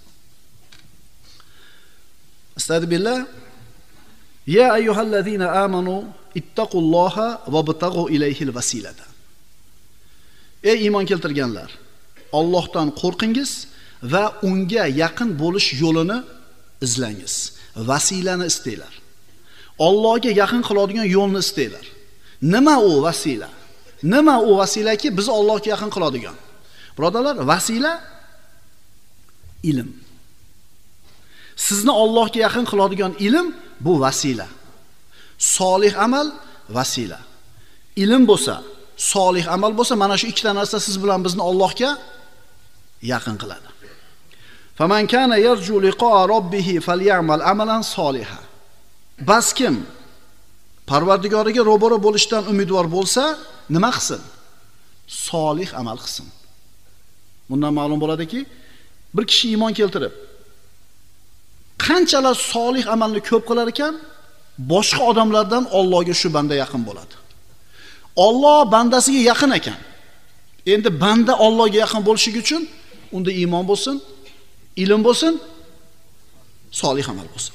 Astagfirullah. Ya ayyuhallazina amanu ittaqulloha vabtaghu ilayhil vasilata. Ey iymon keltirganlar, Allohdan qo'rqingiz va unga yaqin bo'lish yo'lini izlangiz. Vasilani istanglar. Allohga yaqin qiladigan yo'lni istanglar. Nima u vasila? Nima u vasilaki bizni Allohga yaqin qiladigan? Birodarlar, vasila ilm. Sizni Allohga yaqin qiladigan ilm bu vasila. Solih amal vasila. Ilm bo'lsa, solih amal bo'lsa, mana shu ikkita narsa siz bilan bizni Allohga yaqin qiladi. Faman kana yarju liqa'a robbih falyamal amalan solihan. Bas kim Parvardigoriga ro'baro bo'lishdan umidvor bo'lsa, nima qilsin? Solih amal qilsin. Bundan ma'lum bo'ladiki, bir kishi iymon keltirib qanchalar solih amalni ko'p qilar ekan, boshqa odamlardan Allohga shu banda yaqin bo'ladi. Alloh bandasiga yaqin ekan. Endi banda Allohga yaqin bo'lishi uchun unda iymon bo'lsin, ilm bo'lsin, solih amal bo'lsin.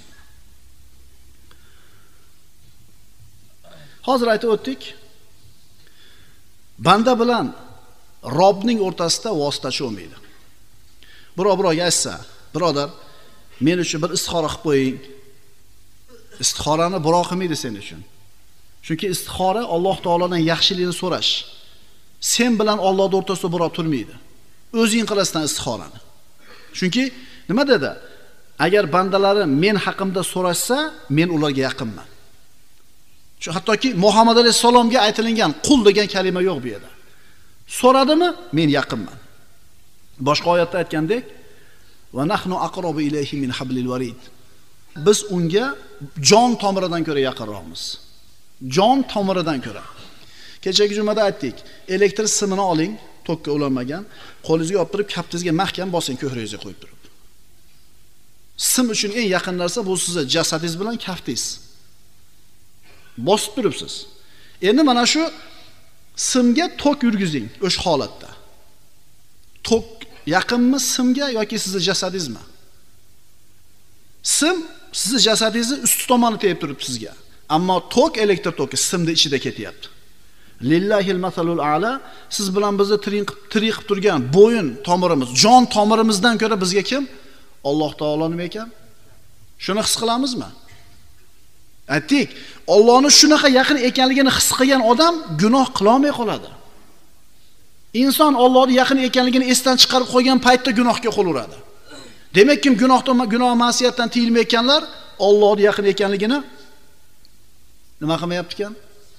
Hozir aytib o'tdik, banda bilan Robbning o'rtasida vositachi bo'lmaydi. Birov birovga aytsa, birodar, men uchun bir istixora qilib qo'ying. Istixorani birov qilmaydi sen uchun. Chunki istixora Alloh taolodan yaxshilikni so'rash. Sen bilan Allohning o'rtasida birov turmaydi. O'zing qilasan istixorani. Chunki nima dedi? Agar bandalarim men haqimda so'rashsa, men ularga yaqinman. Shu hattoki Muhammad alayhisalomga aytilgan qul degan kalima yo'q bu yerda. So'radimi? Men yaqinman. Boshqa oyatda aytgandek, va nahnu aqrabu ilayhi min hablil warid. Biz unga jon tomiridan ko'ra yaqinroqmiz. Jon tomiridan ko'ra. Kechagi jumada aytdik, elektr simini oling, tokka ulanmagan, qo'lingizga olib turib, kaftingizga mahkam bosing, ko'kragingizga qo'yib turib. Sim uchun eng yaqin narsa bu sizning jasadingiz bilan kaftingiz. Bosib turibsiz. Endi mana shu simga tok yurgizing o'sha holatda. Tok yaqinmi simga yoki sizning jasadingizmi? Sim sizning jasadingizni ustki tomoni tegib turibdi sizga. Ammo tok elektr toki simning ichida ketyapti. Lillahil masalul a'la, siz bilan bizni tirik tirik qilib turgan bo'yin tomirimiz, jon tomirimizdan ko'ra bizga kim? Alloh taolo nima ekan? Shuni his qilamizmi? Aytdik, Allohni shunaqa yaqin ekanligini his qilgan odam gunoh qila olmay qoladi. Inson Allohning yaqin ekanligini esdan chiqarib qo'ygan paytda gunohga qo'l uradi. Demak, kim gunohdan, gunoh ma'siyatdan tiyilmayotganlar Allohning yaqin ekanligini nima qilmayapti ekan?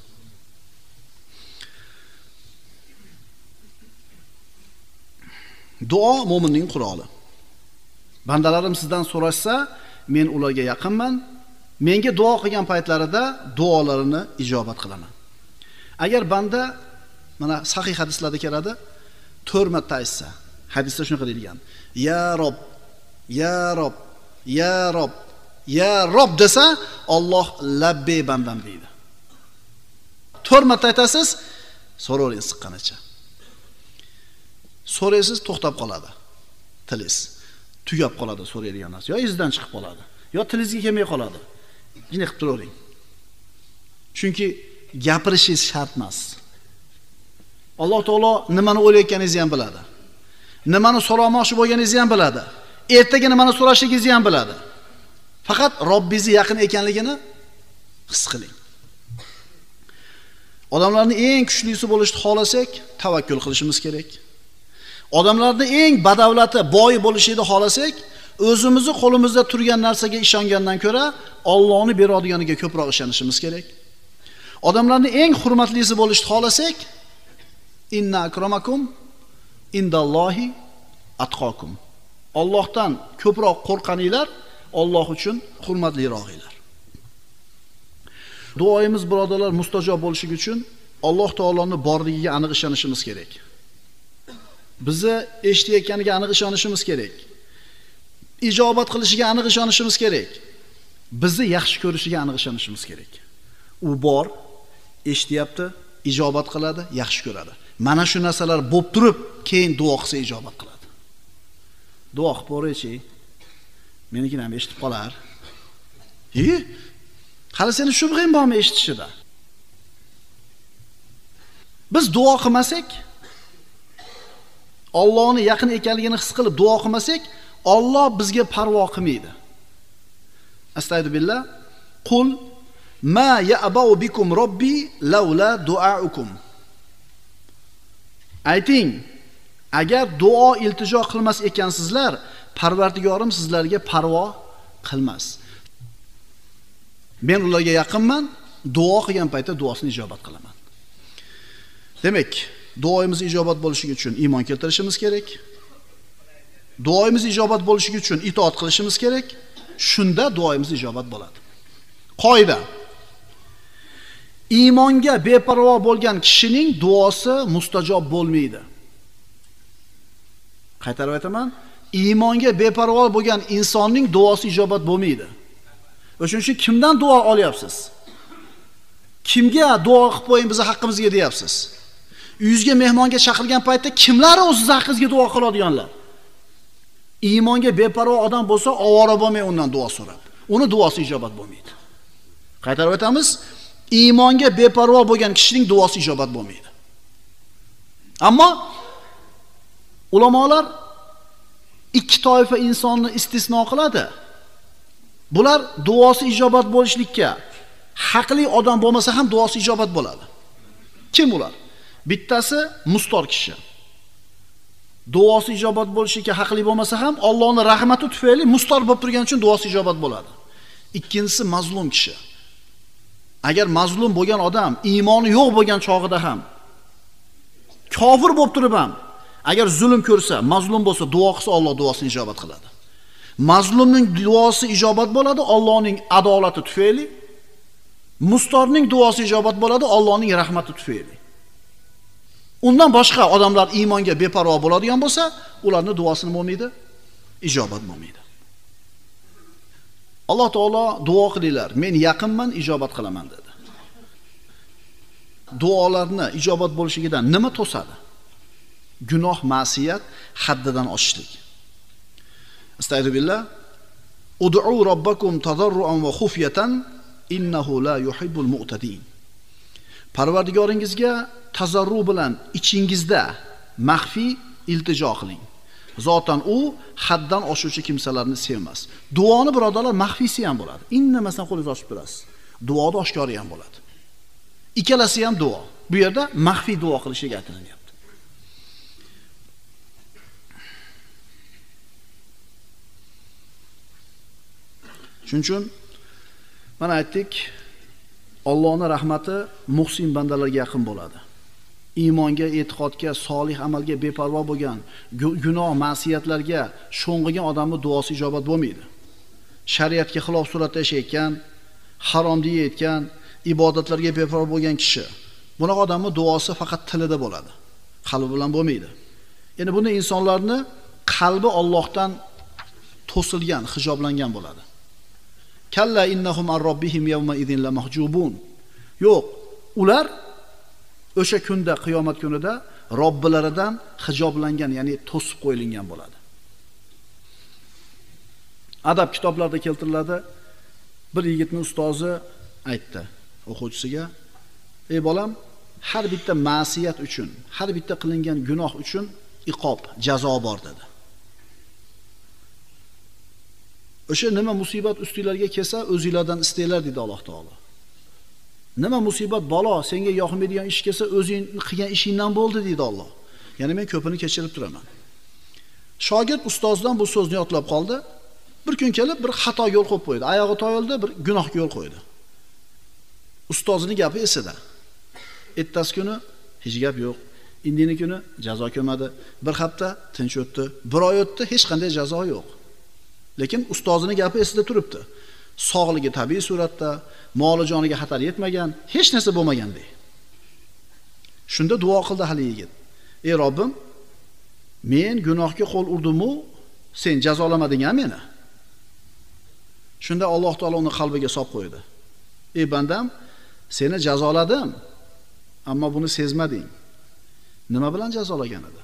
Duo mo'minning quroli. Bandalarim sizdan so'rashsa, men ularga yaqinman. Menga duo qilgan paytlarida duolarini ijobat qilaman. Agar banda mana sahih hadislarda keladi, to'rt marta aytsa, hadisda shunaqa deyilgan. Ya Rob, ya Rob, ya Rob, ya Rob desa, Alloh labbay bandam deydi. to'rt marta aytasiz, so'ravering siqqanicha. So'raysiz, to'xtab qoladi. Tilingiz tugab qoladi so'raydigan narsa. Yo izdan chiqib qoladi, yo tilingizga kelmay qoladi. Yine qilib turavering. Chunki gapirishingiz shart emas. Alloh taolo nimani o'ylayotganingizni ham biladi. Nimani so'ramoqchi bo'lganingizni ham biladi. Ertaga nimani so'rashligingizni ham biladi. Faqat Robbingiz yaqin ekanligini his qiling. Odamlarning eng kuchlisi bo'lishni xohlasak, tavakkul qilishimiz kerak. Odamlarning eng badavlati, boy bo'lishini xohlasak, o'zimizni qo'limizda turgan narsaga ishongandan ko'ra Allohni beradiganiga ko'proq ishonishimiz kerak. Odamlarning eng hurmatlisi bo'lishni xohlasak, inna akramakum indallohi atqakum. Allohdan ko'proq qo'rqaninglar, Alloh uchun hurmatliroqinglar. Duoyimiz birodarlar mustajob bo'lishi uchun Alloh taoloning borligiga aniq ishonishimiz kerak. bizni eshitayotganiga aniq ishonishimiz kerak. Ijobat qilishiga aniq ishonishimiz kerak. Bizni yaxshi ko'rishiga aniq ishonishimiz kerak. U bor, eshityapti, ijobat qiladi, yaxshi ko'radi. Mana shu narsalar bo'lib turib, keyin duo qilsa ijobat qiladi. Duo qilib ko'raychi. Menikini ham eshitib qolar. E? Hali seni shubhang bormi eshitishida? Biz duo qilmasak, Allohning yaqin ekanligini his qilib duo qilmasak, Alloh bizga parvo qilmaydi. Astagfirullah. Qul ma ya'ba'u bikum robbi laula du'aukum. Ayting, agar duo iltijo qilmas ekansizlar, Parvardigorim sizlarga parvo qilmas. Men ularga yaqinman, duo qilgan paytda duosini ijobat qilaman. Demak, duoyimiz ijobat bo'lishi uchun iymon keltirishimiz kerak. Duoyimiz ijobat bo'lishi uchun itoat qilishimiz kerak. Shunda duoyimiz ijobat bo'ladi. Qoida. Iymonga beparvo bo'lgan kishining duosi mustajob bo'lmaydi. Qaytarib aytaman, iymonga beparvo bo'lgan insonning duosi ijobat bo'lmaydi. O'shuning uchun kimdan duo olyapsiz? Kimga duo qilib qo'ying bizni haqqimizga deyapsiz? Uyingizga mehmonga chaqirgan paytda kimlar o'z haqqingizga duo qiladiganlar? Iymonga beparvo odam bo'lsa, ovora bo'lmay undan duo so'rab. Uni duosi ijobat bo'lmaydi. Qaytarib aytamiz, iymonga beparvo bo'lgan kishining duosi ijobat bo'lmaydi. Ammo ulamolar ikki toifa insonni istisno qiladi. Bular duosi ijobat bo'lishlikka haqli odam bo'lmasa ham duosi ijobat bo'ladi. Kim ular? Bittasi mustor kishi. Duosi ijobat bo'lishiga haqli bo'lmasa ham Allohning rahmati tufayli mustor bo'lib turgani uchun duosi ijobat bo'ladi. Ikkinchisi mazlum kishi. Agar mazlum bo'lgan odam iymoni yo'q bo'lgan chog'ida ham kofir bo'lib turib ham agar zulm ko'rsa, mazlum bo'lsa, duo qilsa Alloh duosini ijobat qiladi. Mazlumning duosi ijobat bo'ladi Allohning adolati tufayli. Mustorning duosi ijobat bo'ladi Allohning rahmati tufayli. Undan boshqa odamlar iymonga beparvo bo'ladigan bo'lsa, ularning duosini bo'lmaydi, ijobat bo'lmaydi. Alloh taolo duo qilinglar, men yaqinman, ijobat qilaman dedi. Duolarni ijobat bo'lishidan nima to'sadi? Gunoh, ma'siyat, haddidan oshishlik. Astagfirullah. Ud'u robbakum tadarruan va xufyatan innahu la yuhibbul mu'tadin. Parvardigoringizga tazarru bilan ichingizda maxfiy iltijo qiling. Zotan u haddan oshuvchi kimsalarni sevmas. Duoni birodarlar maxfiysi ham bo'ladi. Innamasdan qo'lingizni ochib turasiz. Duoda oshkori ham bo'ladi. Ikkalasi ham duo. Bu yerda maxfiy duo qilishga aytilyapti. Shuning uchun mana aytdik, Allohning rahmati muhsin bandalarga yaqin bo'ladi. Iymonga, e'tiqodga, solih amalga beparvo bo'lgan, gunoh, ma'siyatlarga sho'ng'igan odamning duosi ijobat bo'lmaydi. Shariatga xilof suratda yashayotgan, haromni yeyotgan, ibodatlarga beparvo bo'lgan kishi, bunaqa odamning duosi faqat tilida bo'ladi, qalbi bilan bo'lmaydi. Ya'ni bunday insonlarni qalbi Allohdan to'silgan, hijoblangan bo'ladi. Kalla innahum ar-robbihim yawma idhin la mahjubun. Yo'q, ular o'sha kunda, qiyomat kunida Robbilaridan hijoblangan, ya'ni to'sib qo'yilgan bo'ladi. Adab kitoblarida keltiriladi. Bir yigitning ustozi aytdi o'quvchisiga: "Ey bolam, har bitta ma'siyat uchun, har bitta qilingan gunoh uchun iqob, jazo bor" dedi. O'sha nima musibat ustinglarga kelsa, o'zingizlardan istanglar dedi Alloh taolo. Nima musibat, balo senga yoqmaydigan ish kelsa, o'zing qilgan ishingdan bo'ldi dedi Alloh. Ya'ni men ko'pini kechirib turaman. Shogird ustozdan bu so'zni yotlab qoldi. Bir kun kelib bir xato yo'l qo'yib qo'ydi. Oyog'i toyildi, bir gunohga yo'l qo'ydi. Ustozining gapi esida. Ertasi kuni hech gap yo'q. Indini kuni jazo kelmadi. Bir hafta tinch o'tdi. Bir oy o'tdi, hech qanday jazo yo'q. Lekin ustozining gapi esida turibdi. Sog'ligi tabiiy suratda, moli joniga xatar yetmagan, hech narsa bo'lmagandek. Shunda duo qildi hali yigit. Ey Robbim, Men gunohga qo'l urdim-u, sen jazolamading-a meni? Shunda Alloh taolo uni qalbiga solib qo'ydi. Ey bandam, seni jazoladim, ammo buni sezmading. Nima bilan jazolagan edi?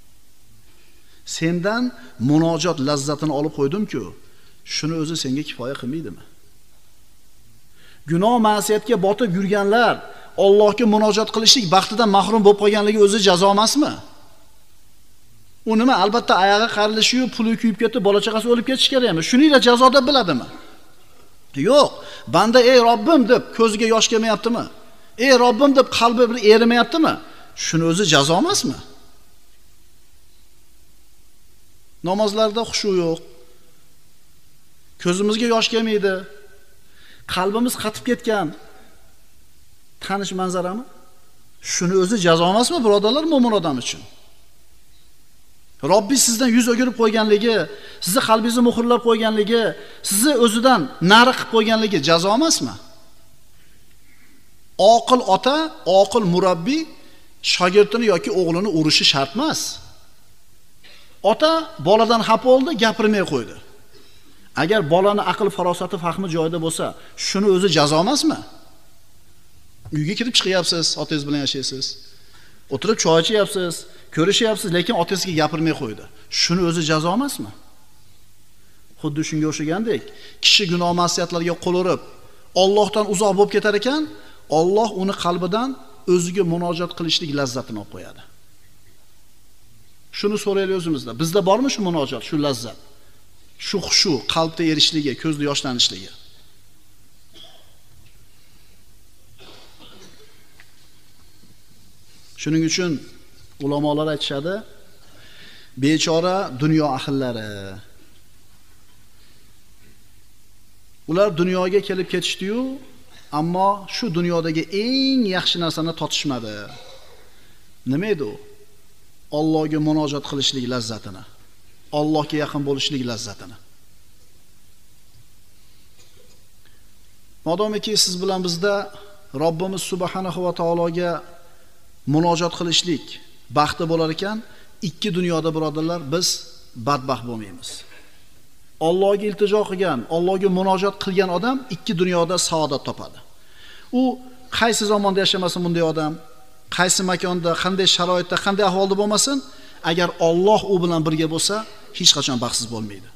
Sendan munojot lazzatini olib qo'ydim-ku, shuni o'zi senga kifoya qilmaydimi? Gunoh ma'siyatga botib yurganlar Allohga munojot qilishlik baxtidan mahrum bo'lib qolganligi o'zi jazo emasmi? U nima, albatta oyog'i qarilishiyu, puli kuyib ketib, bola chaqasi o'lib ketish kerakmi? Shuningla jazo deb biladimi? Yo'q, banda ey Robbim deb ko'ziga yosh kelmayaptimi? Ey Robbim deb qalbi bir erimayaptimi? Shuni o'zi jazo emasmi? Namozlarda xushu yo'q. Ko'zimizga yosh kelmaydi. Qalbimiz qatib ketgan. Tanish manzarami? Shuni o'zi jazo emasmi, birodarlar, mo'min odam uchun? Robbi sizdan yuz o'girib qo'yganligi, sizni qalbingizni muhrlab qo'yganligi, sizni o'zidan nari qilib qo'yganligi jazo emasmi? Oqil ota, oqil murabbiy shogirdini yoki o'g'lini urishi shart emas. Ota boladan xafa bo'ldi, gapirmay qo'ydi. Agar bolani aql farosati, fahmi joyida bo'lsa, shuni o'zi jazo emasmi? Uyga kirib chiqyapsiz, otangiz bilan yashaysiz. O'tirib choy ichyapsiz, ko'rishyapsiz, lekin otasiga gapirmay qo'ydi. Shuni o'zi jazo emasmi? Xuddi shunga o'xshagandek, kishi gunoh ma'siyatlarga qo'l urib, Allohdan uzoq bo'lib ketar ekan, Alloh uni qalbidan o'ziga munojat qilishlik lazzatini olib qo'yadi. Shuni so'raylik o'zimizda. Bizda bormi shu munojat, shu lazzat? Shu xushu, qalbda erishligi, ko'zda yoshlanishligi. Shuning uchun ulamolar aytishadi, bechora dunyo ahllari. Ular dunyoga kelib ketishdi-yu, ammo shu dunyodagi eng yaxshi narsani totishmadi. Nima edi u? Allohga munojat qilishlik lazzatini, Allohga yaqin bo'lishlik lazzatini. Modomiki siz bilan bizda Robbimiz subhanahu va taologa munojat qilishlik baxti bo'lar ekan, ikki dunyoda birodarlar biz badbaxt bo'lmaymiz. Allohga iltijo qilgan, Allohga munojat qilgan odam ikki dunyoda saodat topadi. U qaysi zamonda yashamasin bunday odam, qaysi makonda, qanday sharoitda, qanday ahvolda bo'lmasin, agar Alloh u bilan birga bo'lsa, hech qachon baxtsiz bo'lmaydi.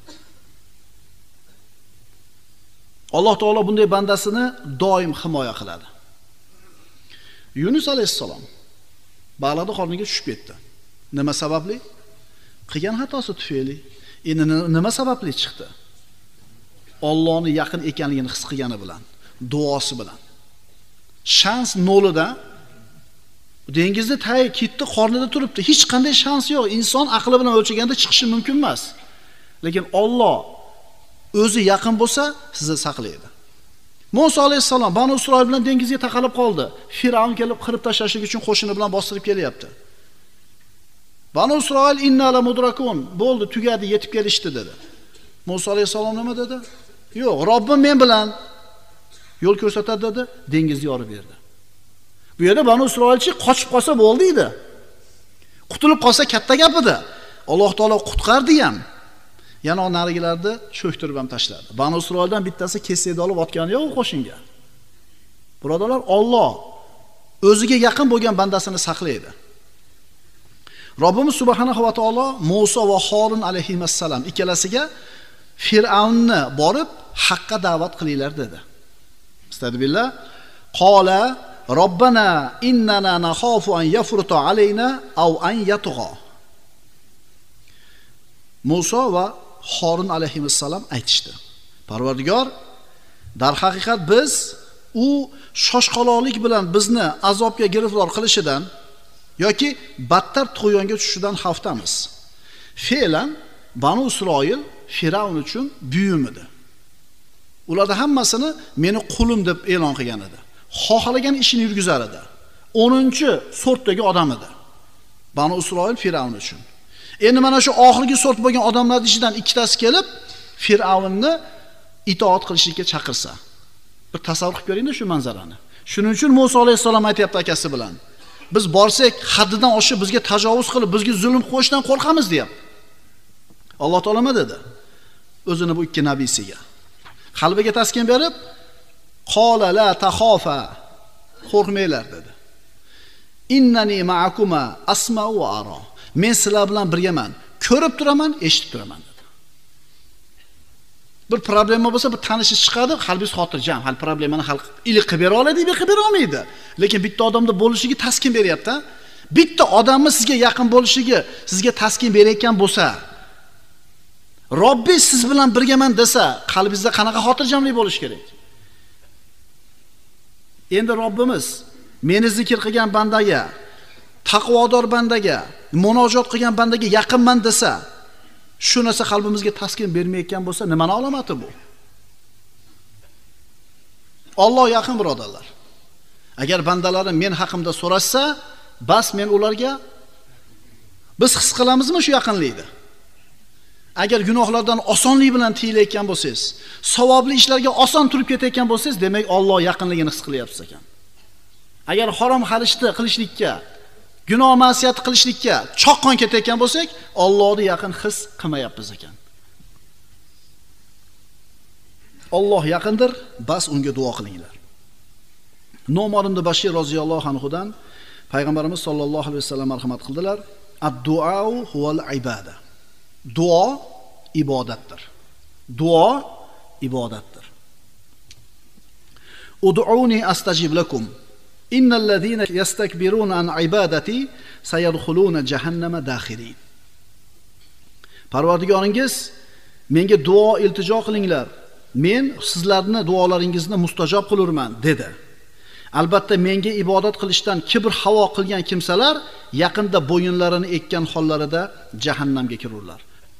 Alloh taolo bunday bandasini doim himoya qiladi. Yunus alayhissalom baliqning qorniga tushib ketdi. Nima sababli? Qilgan xatosi tufayli. Endi nima sababli chiqdi? Allohning yaqin ekanligini his qilgani bilan, duosi bilan. Shans nolida dengizda tay ketdi, qornida turibdi. Hech qanday shans yo'q. Inson aqli bilan o'lchaganda chiqishi mumkin emas. Lekin Alloh o'zi yaqin bo'lsa, sizni saqlaydi. Musa alayhissalom Banu Isroil bilan dengizga taqalib qoldi. Firavn kelib qirib tashlashlik uchun qo'shini bilan bostirib kelyapti. Banu Isroil inna la mudrakun, bo'ldi, tugadi, yetib kelishdi dedi. Musa alayhissalom nima dedi? Yo'q, Robbim men bilan yo'l ko'rsatadi dedi, dengizni yorib berdi. Bu yerda Banu Isroilchi qochib qolsa bo'ldi edi. Qutulib qolsa katta gap edi. Alloh taolo qutqardi ham. Yana narigilarni cho'ktirib ham tashladi. Banu Isroildan bittasi kesakda olib otgani yo'q u qo'shinga. Birodarlar, Alloh o'ziga yaqin bo'lgan bandasini saqlaydi. Robbimiz subhanahu va taolo Musa va Harun alayhissalom ikkalasiga Fir'avnni borib haqqa da'vat qilinglar dedi. Astagfirullah. Qala Robbana innana nakhafu an yafruta alayna aw an yatgha. Musa va Harun alayhissalom aytishdi. Parvardigor, dar haqiqat biz u shoshqaloqlik bilan bizni azobga giriftor qilishidan yoki battar tug'yonga tushishidan xavfdamiz. Fe'lan Banu Isroil Firavn uchun buyum edi. Ularda hammasini meni qulim deb e'lon qilgan edi. Xohlagan ishini yurgizar edi. o'ninchi sortdagi odam edi. Banu Isroil Firavn uchun. Endi mana shu oxirgi sort bo'lgan odamlarning ichidan ikkitasi kelib Firavnni itoat qilishga chaqirsa. Bir tasavvur qilib ko'ring-da shu manzarani. Shuning uchun Musa alayhissalom aytayapti akasi bilan. Biz borsak, haddidan oshib bizga tajovuz qilib, bizga zulm qo'yishdan qo'rqamiz deyapti. Alloh taolo nima dedi? O'zini bu ikki nabiysiga qalbiga taskin berib, "Qola la taxofa", qo'rqmanglar dedi. "Innani ma'akuma asma'u va ara", men sizlar bilan birgaman, ko'rib turaman, eshitib turaman dedi. Bir problema bo'lsa, bir tanishi chiqadi, qalbingiz xotirjam, hal problemani hal iliq qilib bera oladi, bir qilib bera olmaydi. Lekin bitta odamda bo'lishiga taskin beryapti. Bitta odamni sizga yaqin bo'lishiga, sizga taskin berayotgan bo'lsa, Robbingiz siz bilan birgaman desa, qalbingizda qanaqa xotirjamlik bo'lish kerak? Endi Robbimiz meni zikr qilgan bandaga, taqvodor bandaga, munojot qilgan bandaga yaqinman desa, shu narsa qalbimizga taskin bermayotgan bo'lsa, nima alomati bu? Alloh yaqin birodarlar. Agar bandalarim men haqimda so'rashsa, bas men ularga biz his qilamizmi shu yaqinlikni? Agar gunohlardan osonlik bilan tiyilayotgan bo'lsangiz, savobli ishlarga oson turib ketayotgan bo'lsangiz, demak Alloh yaqinligini his qilyapsiz ekan. Agar harom xarishni qilishlikka, gunoh ma'siyat qilishlikka choqqon ketayotgan bo'lsak, Allohni yaqin his qilmayapmiz ekan. Alloh yaqindir, bas unga duo qilinglar. Nu'man ibn Bashir roziyallohu anhudan payg'ambarimiz sollallohu alayhi vasallam marhamat qildilar. Ad-duau huval ibada. Duo ibodatdir. Duo ibodatdir. Ud'uni astajib lakum. Innal ladina yastakbiruna an ibadati sayadkhuluna jahannama dakhirin. Parvardigoringiz menga duo iltijo qilinglar. Men sizlarni duolaringizni mustajob qilurman dedi. Albatta menga ibodat qilishdan kibr havo qilgan kimsalar yaqinda bo'yinlarini ekkan hollarida jahannamga kirurlar.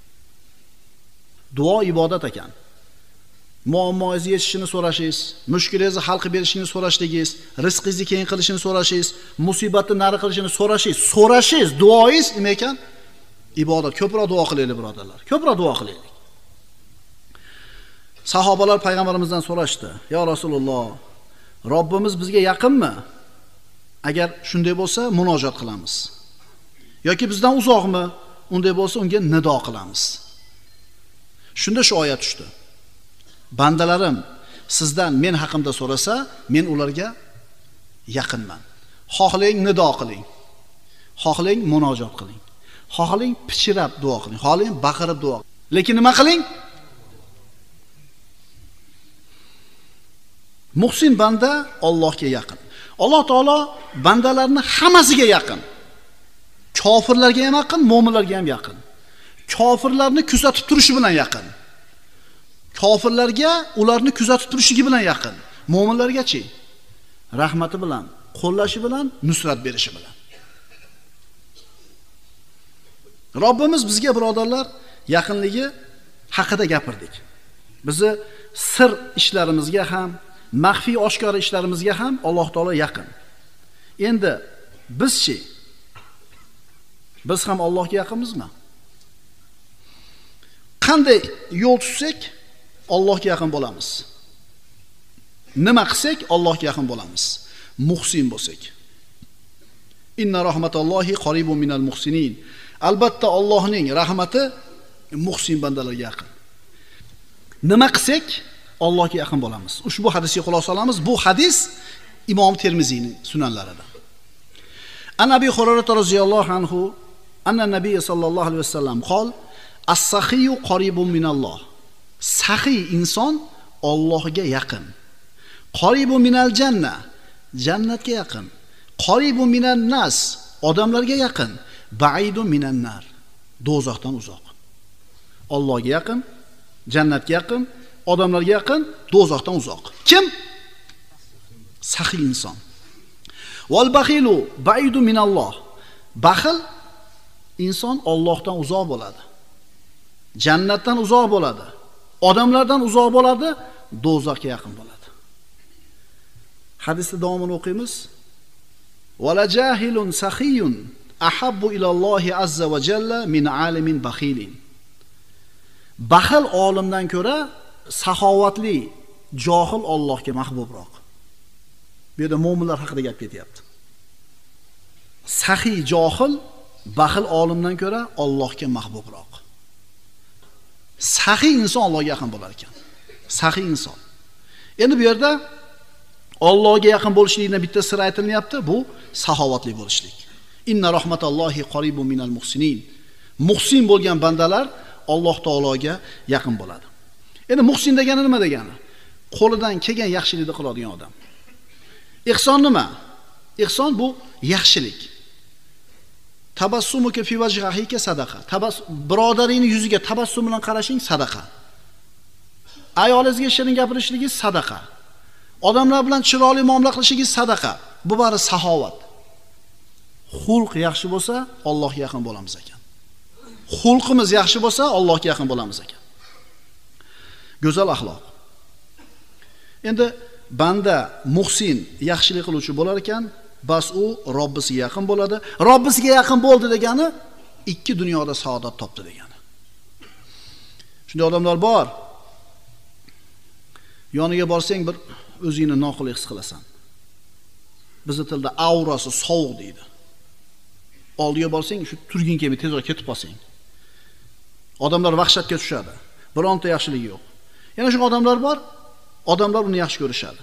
Duo ibodat ekan. Muammoingizni yechishini so'rashingiz, mushkulingizni hal qilib berishini so'rashligingiz, rizqingizni keng qilishini so'rashingiz, musibatni nari qilishini so'rashingiz, so'rashingiz, duoingiz nima ekan? Ibodat. Ko'proq duo qilaylik birodarlar. Ko'proq duo qilaylik. Sahobalar payg'ambarimizdan so'rashdi: "Ya Rasululloh, Robbimiz bizga yaqinmi? Agar shunday bo'lsa, munojat qilamiz. Yoki bizdan uzoqmi? Unday bo'lsa, unga nido qilamiz." Shunda shu oyat tushdi. Bandalarim sizdan men haqimda so'rasa, men ularga yaqinman. Xohlang nido qiling. Xohlang munojat qiling. Xohlang pichirab duo qiling. Xohlang baqirib duo qiling. Lekin nima qiling? Muhsin banda Allohga yaqin. Alloh taolo bandalarni hammasiga yaqin. Kofirlarga ham yaqin, mu'minlarga ham yaqin. Kofirlarni kuzatib turishi bilan yaqin. Kofirlarga ularni kuzatib turishligi bilan yaqin. Mu'minlarga-chi? Rahmati bilan, qo'llashi bilan, nusrat berishi bilan. Robbimiz bizga birodarlar yaqinligi haqida gapirdik. Bizni sir ishlarimizga ham, maxfiy oshkora ishlarimizga ham Alloh taolo yaqin. Endi bizchi? Biz ham Allohga yaqinmizmi? Qanday yo'l tutsak Allohga yaqin bo'lamiz? Nima qilsak Allohga yaqin bo'lamiz? Muhsin bo'lsak. Inna rahmatallohi qaribun minal muhsinin. Albatta Allohning rahmati muhsin bandalarga yaqin. Nima qilsak Allohga yaqin bo'lamiz. Ushbu hadisga xulosa olamiz. Bu hadis Imom Termiziyning sunanlarida. An Abi Hurayra roziyallohu anhu anna Nabiy sallallohu alayhi vasallam qol: "As-sahiyu qaribun minalloh." Sahiy inson Allohga yaqin. Qaribun minal janna, jannatga yaqin. Qaribun minan nas, odamlarga yaqin. Ba'idun minan nar, do'zaxdan uzoq. Allohga yaqin, jannatga yaqin, odamlarga yaqin, do'zaxdan uzoq. Kim? Sahiy inson. Wal baxilu ba'idun minalloh. Baxil inson Allohdan uzoq bo'ladi. Jannatdan uzoq bo'ladi. Odamlardan uzoq bo'ladi, do'zaxga yaqin bo'ladi. Hadisning davomini o'qiymiz. Wala jahilun sakhiyun ahabbu ila Allohi azza va jalla min alimin bakhilin. Baxil olimdan ko'ra saxovatli johil Allohga mahbubroq. Bu yerda mu'minlar haqida gap ketyapti. saxiy johil baxil olimdan ko'ra Allohga mahbubroq. Saxiy inson Allohga yaqin bo'lar ekan. Saxiy inson. Endi bu yerda Allohga yaqin bo'lishlikning bitta siri aytilyapti, bu saxovatli bo'lishlik. Inna rahmatallohi qaribun minal muhsinin. Muhsin bo'lgan bandalar Alloh taologa yaqin bo'ladi. Endi muhsin degani nima degani? Qo'lidan kelgan yaxshilikni qiladigan odam. Ihson nima? Ihson bu yaxshilik. Tabassumuka fi wajhika sadaqa. Tabass birodaringning yuziga tabassum bilan qarashing sadaqa. Ayolingizga shirin gapirishingiz sadaqa. Odamlar bilan chiroyli muomala qilishingiz sadaqa. Bu bari saxovat. Xulq yaxshi bo'lsa, Allohga yaqin bo'lamiz ekan. Xulqimiz yaxshi bo'lsa, Allohga yaqin bo'lamiz ekan. Go'zal axloq. Endi banda muhsin, yaxshilik qiluvchi bo'lar ekan, bas u Robbisiga yaqin bo'ladi. Robbisiga yaqin bo'ldi degani ikki dunyoda saodat topdi degani. Shunday odamlar bor. Yoniga borsang bir o'zingni noqulay his qilasan. Bizning tilda aurasi sovuq deydi. Oldiga borsang shu turging kelmay tezroq ketib qolsang. Odamlar vahshatga tushadi. Bironta yaxshiligi yo'q. Yana shu odamlar bor, odamlar uni yaxshi ko'rishadi.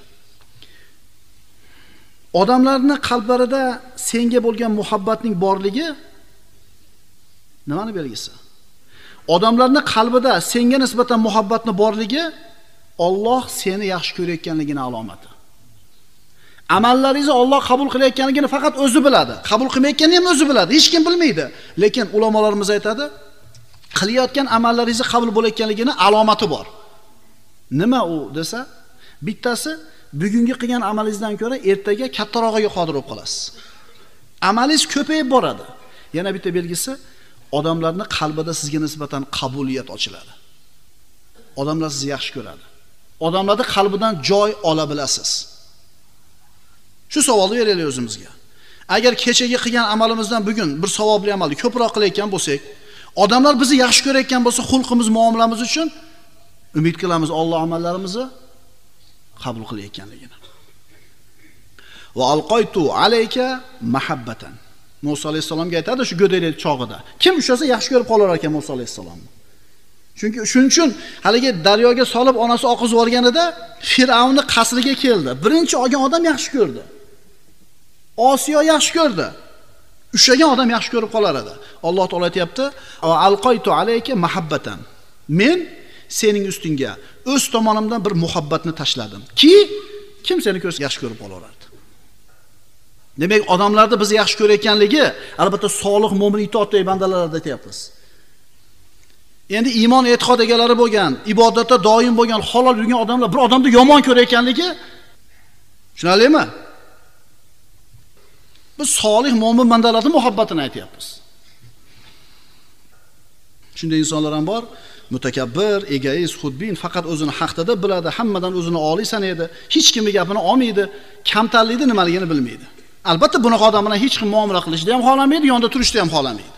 Odamlarning qalblarida senga bo'lgan muhabbatning borligi nimani belgisi? Odamlarning qalbida senga nisbatan muhabbatning borligi Alloh seni yaxshi ko'rayotganligining alomati. Amallaringizni Alloh qabul qilayotganligini faqat o'zi biladi. Qabul qilmayotganini ham o'zi biladi. Hech kim bilmaydi. Lekin ulamolarimiz aytadi, qilayotgan amallaringizni qabul bo'layotganligining alomati bor. Nima u desa, bittasi bugungi qilgan amalingizdan ko'ra ertaga kattarog'iga qodir bo'lib qolasiz. Amalingiz ko'payib boradi. Yana bitta belgisi, odamlarning qalbida sizga nisbatan qabuliyat ochiladi. Odamlar sizni yaxshi ko'radi. Odamlarning qalbidan joy ola bilasiz. Shu savolni beraylik o'zimizga. Agar kechagi qilgan amalimizdan bugun bir savobli amalni ko'proq qilayotgan bo'lsak, odamlar bizni yaxshi ko'rayotgan bo'lsa, xulqimiz, muomalamiz uchun umid qilamiz Alloh amallarimizni qabul qilayotganligini. Va alqaytu alayka mahabbatan. Musa alayhisalomga aytadi shu go'daylik chog'ida. Kim ushlasa yaxshi ko'rib qolar ekan Musa alayhisalomni. Chunki shuning uchun haligi daryoga solib onasi oqizib yuborganida Fir'avnning qasriga keldi. Birinchi olgan odam yaxshi ko'rdi. Osiyo yaxshi ko'rdi. Ushlagan odam yaxshi ko'rib qolar edi. Alloh taolo aytayapti: "Va alqaytu alayka mahabbatan." Men sening ustingga o'z tomonimdan bir muhabbatni tashladim. Ki kim seni ko'rsa yaxshi ko'rib qolardi. Demak, odamlarda bizni yaxshi ko'rayotganligi albatta solih mo'min itoatdagi bandalarda aytayapmiz. Endi iymon e'tiqod egalari bo'lgan, ibodatda doim bo'lgan, halol yurgan odamlar bir odamni yomon ko'rayotganligi tushunarlimi? Biz solih mo'min bandalarning muhabbatini aytyapmiz. Shunday insonlar ham bor, mutakabbir, egoist, xudbin, faqat o'zini haqda deb biladi, hammadan o'zini oliy sanaydi, hech kimning gapini olmaydi, kamtarlikni nimaligini bilmaydi. Albatta bunaqa odam bilan hech kim muomala qilishni ham xohlamaydi, yonida turishni ham xohlamaydi.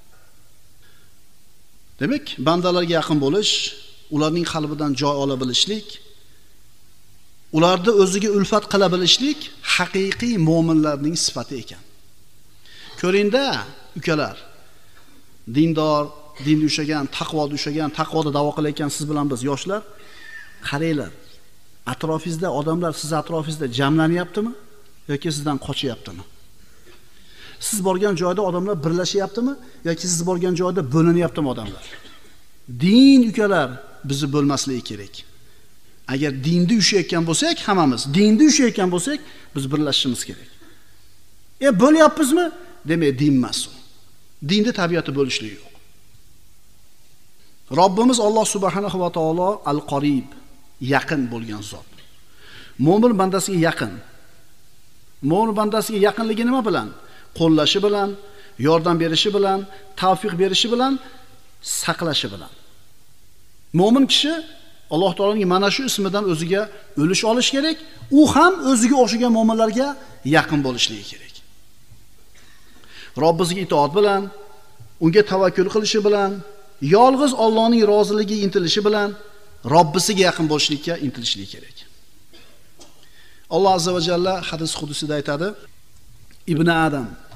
Demak, bandalarga yaqin bo'lish, ularning qalbidan joy ola bilishlik, ularni o'ziga ulfat qila bilishlik haqiqiy mo'minlarning sifati ekan. Ko'ringda, ukalar, dindor, dinda ushagan, taqvoda ushagan, taqvoda da'vo qilayotgan siz bilan biz yoshlar, qaranglar. Atrofingizda odamlar siz atrofingizda jamlanyaptimi yoki sizdan qochyaptimi? Siz borgan joyda odamlar birlashyaptimi yoki siz borgan joyda bo'linyaptimi odamlar? Din ukalar bizni bo'lmasligi kerak. Agar dinda ushayotgan bo'lsak, hammamiz dinda ushayotgan bo'lsak, biz birlashishimiz kerak. E bo'lyapmizmi? Demak, din emas u. Dinda tabiati bo'lishlik yo'q. Robbimiz Alloh subhanahu va taolo al-Qarib, yaqin bo'lgan zot. Mo'min bandasiga yaqin. Mo'min bandasiga yaqinligi nima bilan? Qo'llashi bilan, yordam berishi bilan, tavfiq berishi bilan, saqlashi bilan. Mo'min kishi Alloh taoloning mana shu ismidan o'ziga o'lish olish kerak, u ham o'ziga o'xshagan mo'minlarga yaqin bo'lishligi kerak. Robbisiga itoat bilan, unga tavakkul qilishi bilan, yolg'iz Allohning roziligiga intilishi bilan Robbisiga yaqin bo'lishlikka intilishligi kerak. Alloh azza va jalla hadis qudusida aytadi: Ibn Adam,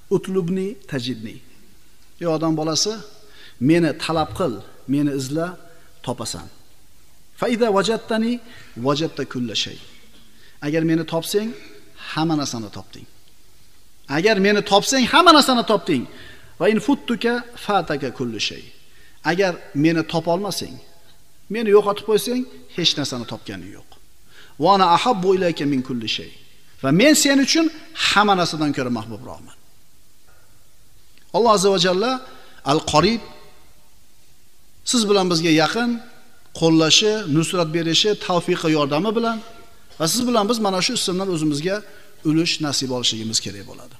utlubni tajidni. Ey odam bolasi, meni talab qil, meni izla, topasan. Fa iza wajadtani wajadta kulla shay. Agar meni topsang, hamma narsani topding. Agar meni topsang, hamma narsani topding. Va in futtuka fataka kullu shay. Agar meni topa olmasang, meni yo'qotib qo'ysang, hech narsani topganing yo'q. Va ana ahabbu ilayka min kulli shay. Va men sen uchun hamma narsadan ko'ra mahbubroqman. Alloh azza va jalla Al-Qarib siz bilan bizga yaqin, qo'llashi, nusrat berishi, tavfiqi yordami bilan va siz bilan biz mana shu ismdan o'zimizga ulush nasib olishligimiz kerak bo'ladi.